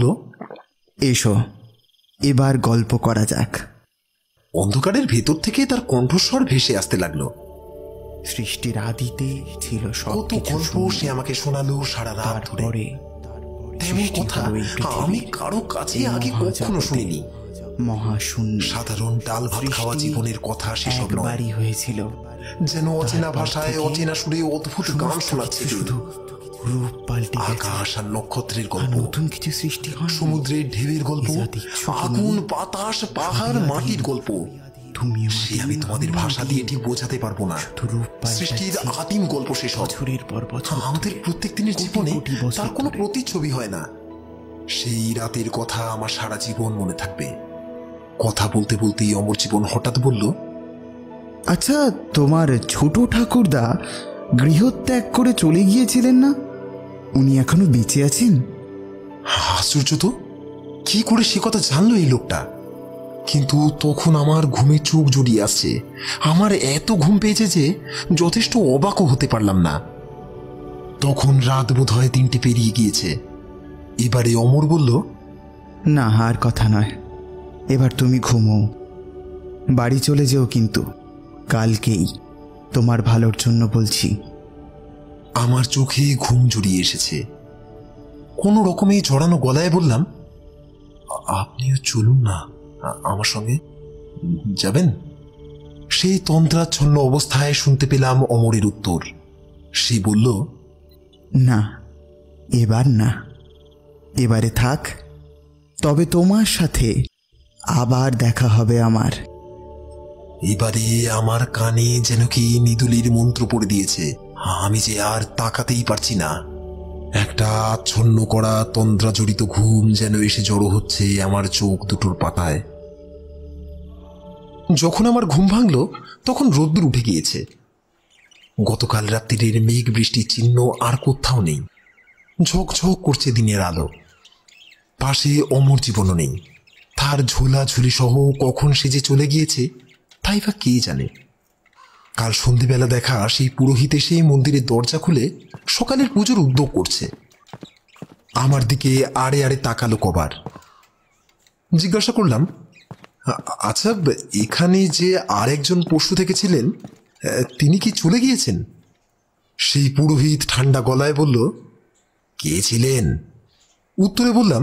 এসো এবার গল্প করা যাক। অন্ধকারের ভেতর থেকে তার কণ্ঠস্বর ভেসে আসতে লাগলো। সৃষ্টির আদিতে ছিল কত গল্প সে আমাকে শোনালো সারা রাত ধরে। তেমন কথা আমি কারো কাছে আগে কখনো শুনিনি। মহাশূন্য সাধারণ ডাল ভাত খাওয়া জীবনের কথা সেসব নয়। হয়েছিল যেন অচেনা ভাষায় অচেনা সুরে অদ্ভুত গান শোনাচ্ছে। শুধু রূপ পাল্টে আকাশ আর নক্ষত্রের গল্প, নতুন কিছু সৃষ্টি হয়, সমুদ্রের ঢেউয়ের গল্প, আগুন বাতাস পাহাড় মাটির গল্প। সে আমি তোমাদের ভাষা দিয়ে ঠিক বোঝাতে পারবো না। সৃষ্টির আদিম গল্প শেষ বছরের পর বছর। আমাদের প্রত্যেক দিনের জীবনে তার কোনো প্রতিচ্ছবি হয় না। সেই রাতের কথা আমার সারা জীবন মনে থাকবে। কথা বলতে বলতেই অমর জীবন হঠাৎ বলল, আচ্ছা তোমার ছোট ঠাকুরদা গৃহত্যাগ করে চলে গিয়েছিলেন না? উনি এখনো বেঁচে আছেন? আশ্চর্য তো, কি করে সে কথা জানলো এই লোকটা? কিন্তু তখন আমার ঘুমে চোখ জড়িয়ে আসছে। আমার এত ঘুম পেয়েছে যে যথেষ্ট অবাকও হতে পারলাম না। তখন রাত বোধ হয় তিনটে পেরিয়ে গিয়েছে। এবারে অমর বলল, না আর কথা নয়, এবার তুমি ঘুমো। বাড়ি চলে যেও কিন্তু কালকেই। তোমার ভালোর জন্য বলছি। আমার চোখে ঘুম জড়িয়ে এসেছে। কোনো রকমে জড়ানো গলায় বললাম, আপনিও চলুন না আমার সঙ্গে, যাবেন? সেই তন্ত্রাচ্ছন্ন অবস্থায় শুনতে পেলাম অমরের উত্তর। সে বলল, না, এবার না, এবারে থাক, তবে তোমার সাথে আবার দেখা হবে আমার। এবারে আমার কানে যেন কি নিদুলির মন্ত্র পড়ে দিয়েছে। আমি যে আর তাকাতেই পারছি না। একটা আচ্ছন্ন করা তন্দ্রা জড়িত ঘুম যেন এসে জড়ো হচ্ছে আমার চোখ দুটোর পাতায়। যখন আমার ঘুম ভাঙল তখন রোদ্দুর উঠে গিয়েছে। গতকাল রাত্রির মেঘ বৃষ্টির চিহ্ন আর কোথাও নেই। ঝকঝক করছে দিনের আলো। পাশে অমর জীবনও নেই। তার ঝোলা ঝুলি সহ কখন সে যে চলে গিয়েছে তাই বা কে জানে। কাল সন্ধেবেলা দেখা সেই পুরোহিত এসে মন্দিরের দরজা খুলে সকালের পুজোর উদ্যোগ করছে। আমার দিকে আড়ে আড়ে তাকালো কবার। জিজ্ঞাসা করলাম, আচ্ছা, এখানে যে আর একজন পশু থেকে ছিলেন তিনি কি চলে গিয়েছেন? সেই পুরোহিত ঠান্ডা গলায় বলল, কে ছিলেন? উত্তরে বললাম,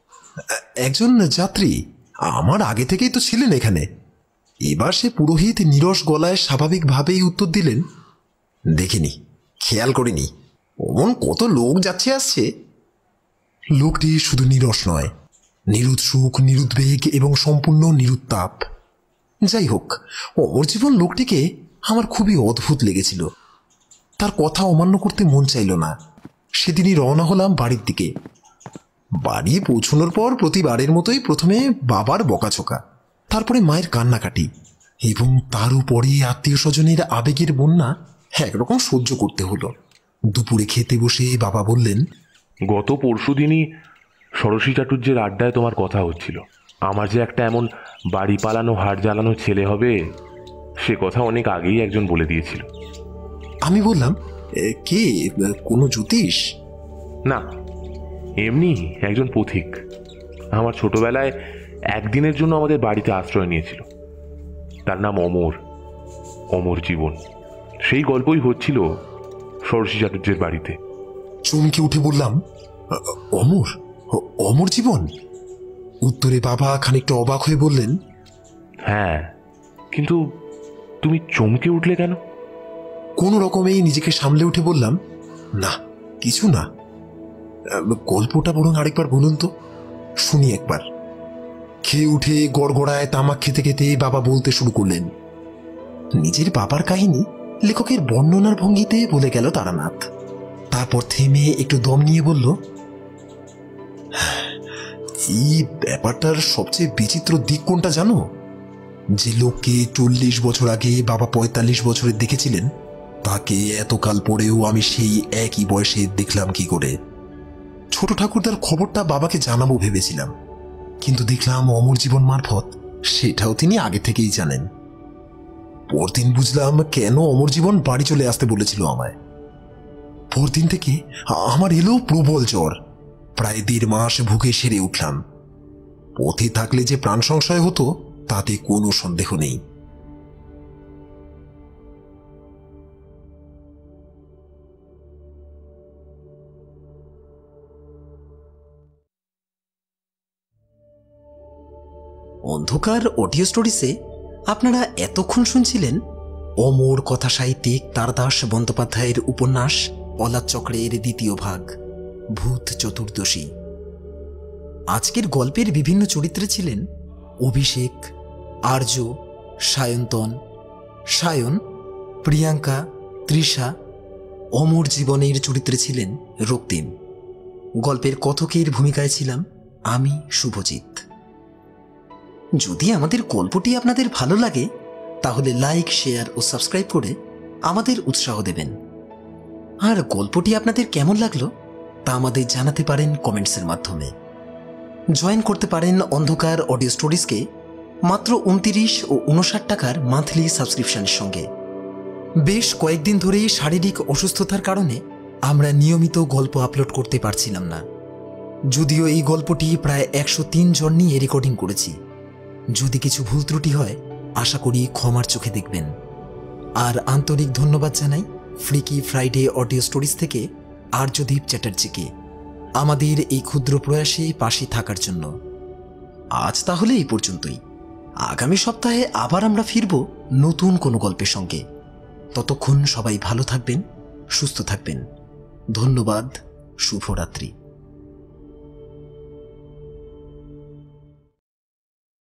একজন যাত্রী, আমার আগে থেকেই তো ছিলেন এখানে। এবার সে পুরোহিত নীরস গলায় স্বাভাবিকভাবেই উত্তর দিলেন, দেখিনি, খেয়াল করিনি, অমন কত লোক যাচ্ছে আসছে। লোকটি শুধু নীরস নয়, নিরুৎসুক, নিরুদ্বেগ এবং সম্পূর্ণ নিরুত্তাপ। যাই হোক, অমর জীবন লোকটিকে আমার খুবই অদ্ভুত লেগেছিল। তার কথা অমান্য করতে মন চাইল না। সেদিনই রওনা হলাম বাড়ির দিকে। বাড়ি পৌঁছানোর পর প্রতিবারের মতোই প্রথমে বাবার বকাঝকা, তারপরে মায়ের কান্নাকাটি এবং তার উপরে আত্মীয় স্বজনের আবেগের বন্যা একরকম সহ্য করতে হলো। দুপুরে খেতে বসে বাবা বললেন, গত পরশু দিনই ষোড়শী চাটুর্যের আড্ডায় তোমার কথা হচ্ছিল। আমার যে একটা এমন বাড়ি পালানো হাড় জ্বালানো ছেলে হবে সে কথা অনেক আগেই একজন বলে দিয়েছিল। আমি বললাম, কে? কোনো জ্যোতিষ? না, এমনি একজন পথিক। আমার ছোটবেলায় একদিনের জন্য আমাদের বাড়িতে আশ্রয় নিয়েছিল। তার নাম অমর, অমর জীবন। সেই গল্পই হচ্ছিল ষোড়শী চাটুর্যের বাড়িতে। চমকে উঠে বললাম, অমর? অমর জীবন? উত্তরে বাবা খানিকটা অবাক হয়ে বললেন, হ্যাঁ, কিন্তু তুমি চমকে উঠলে কেন? কোনো রকমেই নিজেকে সামলে উঠে বললাম, না, কিছু না। গল্পটা বরং আরেকবার বলুন তো, শুনি একবার। খেয়ে উঠে গড়গড়ায় তামাক খেতে খেতে বাবা বলতে শুরু করলেন। নিজের বাবার কাহিনী লেখকের বর্ণনার ভঙ্গিতে বলে গেল তারানাথ। তারপর থেমে একটু দম নিয়ে বলল, এই ব্যাপারটার সবচেয়ে বিচিত্র দিক কোনটা জানো? যে লোককে চল্লিশ বছর আগে বাবা পঁয়তাল্লিশ বছরের দেখেছিলেন, তাকে এতকাল পরেও আমি সেই একই বয়সে দেখলাম কি করে। ছোট ঠাকুরদার খবরটা বাবাকে জানাবো ভেবেছিলাম, কিন্তু দেখলাম অমর জীবন মারফত সেটাও তিনি আগে থেকেই জানেন। পরদিন বুঝলাম কেন অমর জীবন বাড়ি চলে আসতে বলেছিল আমায়। পরদিন থেকে আমার এলো প্রবল জ্বর। প্রায় দেড় মাস ভুগে সেরে উঠলাম। পথে থাকলে যে প্রাণ সংশয় হতো তাতে কোনো সন্দেহ নেই। অন্ধকার অডিও স্টোরিসে আপনারা এতক্ষণ শুনছিলেন অমর কথা সাহিত্যিক তারদাস বন্দ্যোপাধ্যায়ের উপন্যাস পলাশ চক্রের দ্বিতীয় ভাগ, ভূত চতুর্দশী। আজকের গল্পের বিভিন্ন চরিত্রে ছিলেন অভিষেক, আর্য, সায়ন্তন, সায়ন, প্রিয়াঙ্কা, তৃষা। অমর জীবনের চরিত্রে ছিলেন রক্তিম। গল্পের কথকের ভূমিকায় ছিলাম আমি, শুভজিৎ। যদি আমাদের গল্পটি আপনাদের ভালো লাগে তাহলে লাইক, শেয়ার ও সাবস্ক্রাইব করে আমাদের উৎসাহ দেবেন। আর গল্পটি আপনাদের কেমন লাগলো তা আমাদের জানাতে পারেন কমেন্টসের মাধ্যমে। জয়েন করতে পারেন অন্ধকার অডিও স্টোরিজকে মাত্র উনতিরিশ ও উনষাট টাকার মান্থলি সাবস্ক্রিপশনের সঙ্গে। বেশ কয়েকদিন ধরেই শারীরিক অসুস্থতার কারণে আমরা নিয়মিত গল্প আপলোড করতে পারছিলাম না। যদিও এই গল্পটি প্রায় একশো তিন জন নিয়ে রেকর্ডিং করেছি। যদি কিছু ভুল ত্রুটি হয় আশা করি ক্ষমার চোখে দেখবেন। আর আন্তরিক ধন্যবাদ জানাই ফ্রিকি ফ্রাইডে অডিও স্টোরিজ থেকে আর্যদীপ চ্যাটার্জিকে আমাদের এই ক্ষুদ্র প্রয়াসে পাশে থাকার জন্য। আজ তাহলে এই পর্যন্তই। আগামী সপ্তাহে আবার আমরা ফিরব নতুন কোনো গল্পের সঙ্গে। ততক্ষণ সবাই ভালো থাকবেন, সুস্থ থাকবেন। ধন্যবাদ। শুভরাত্রি।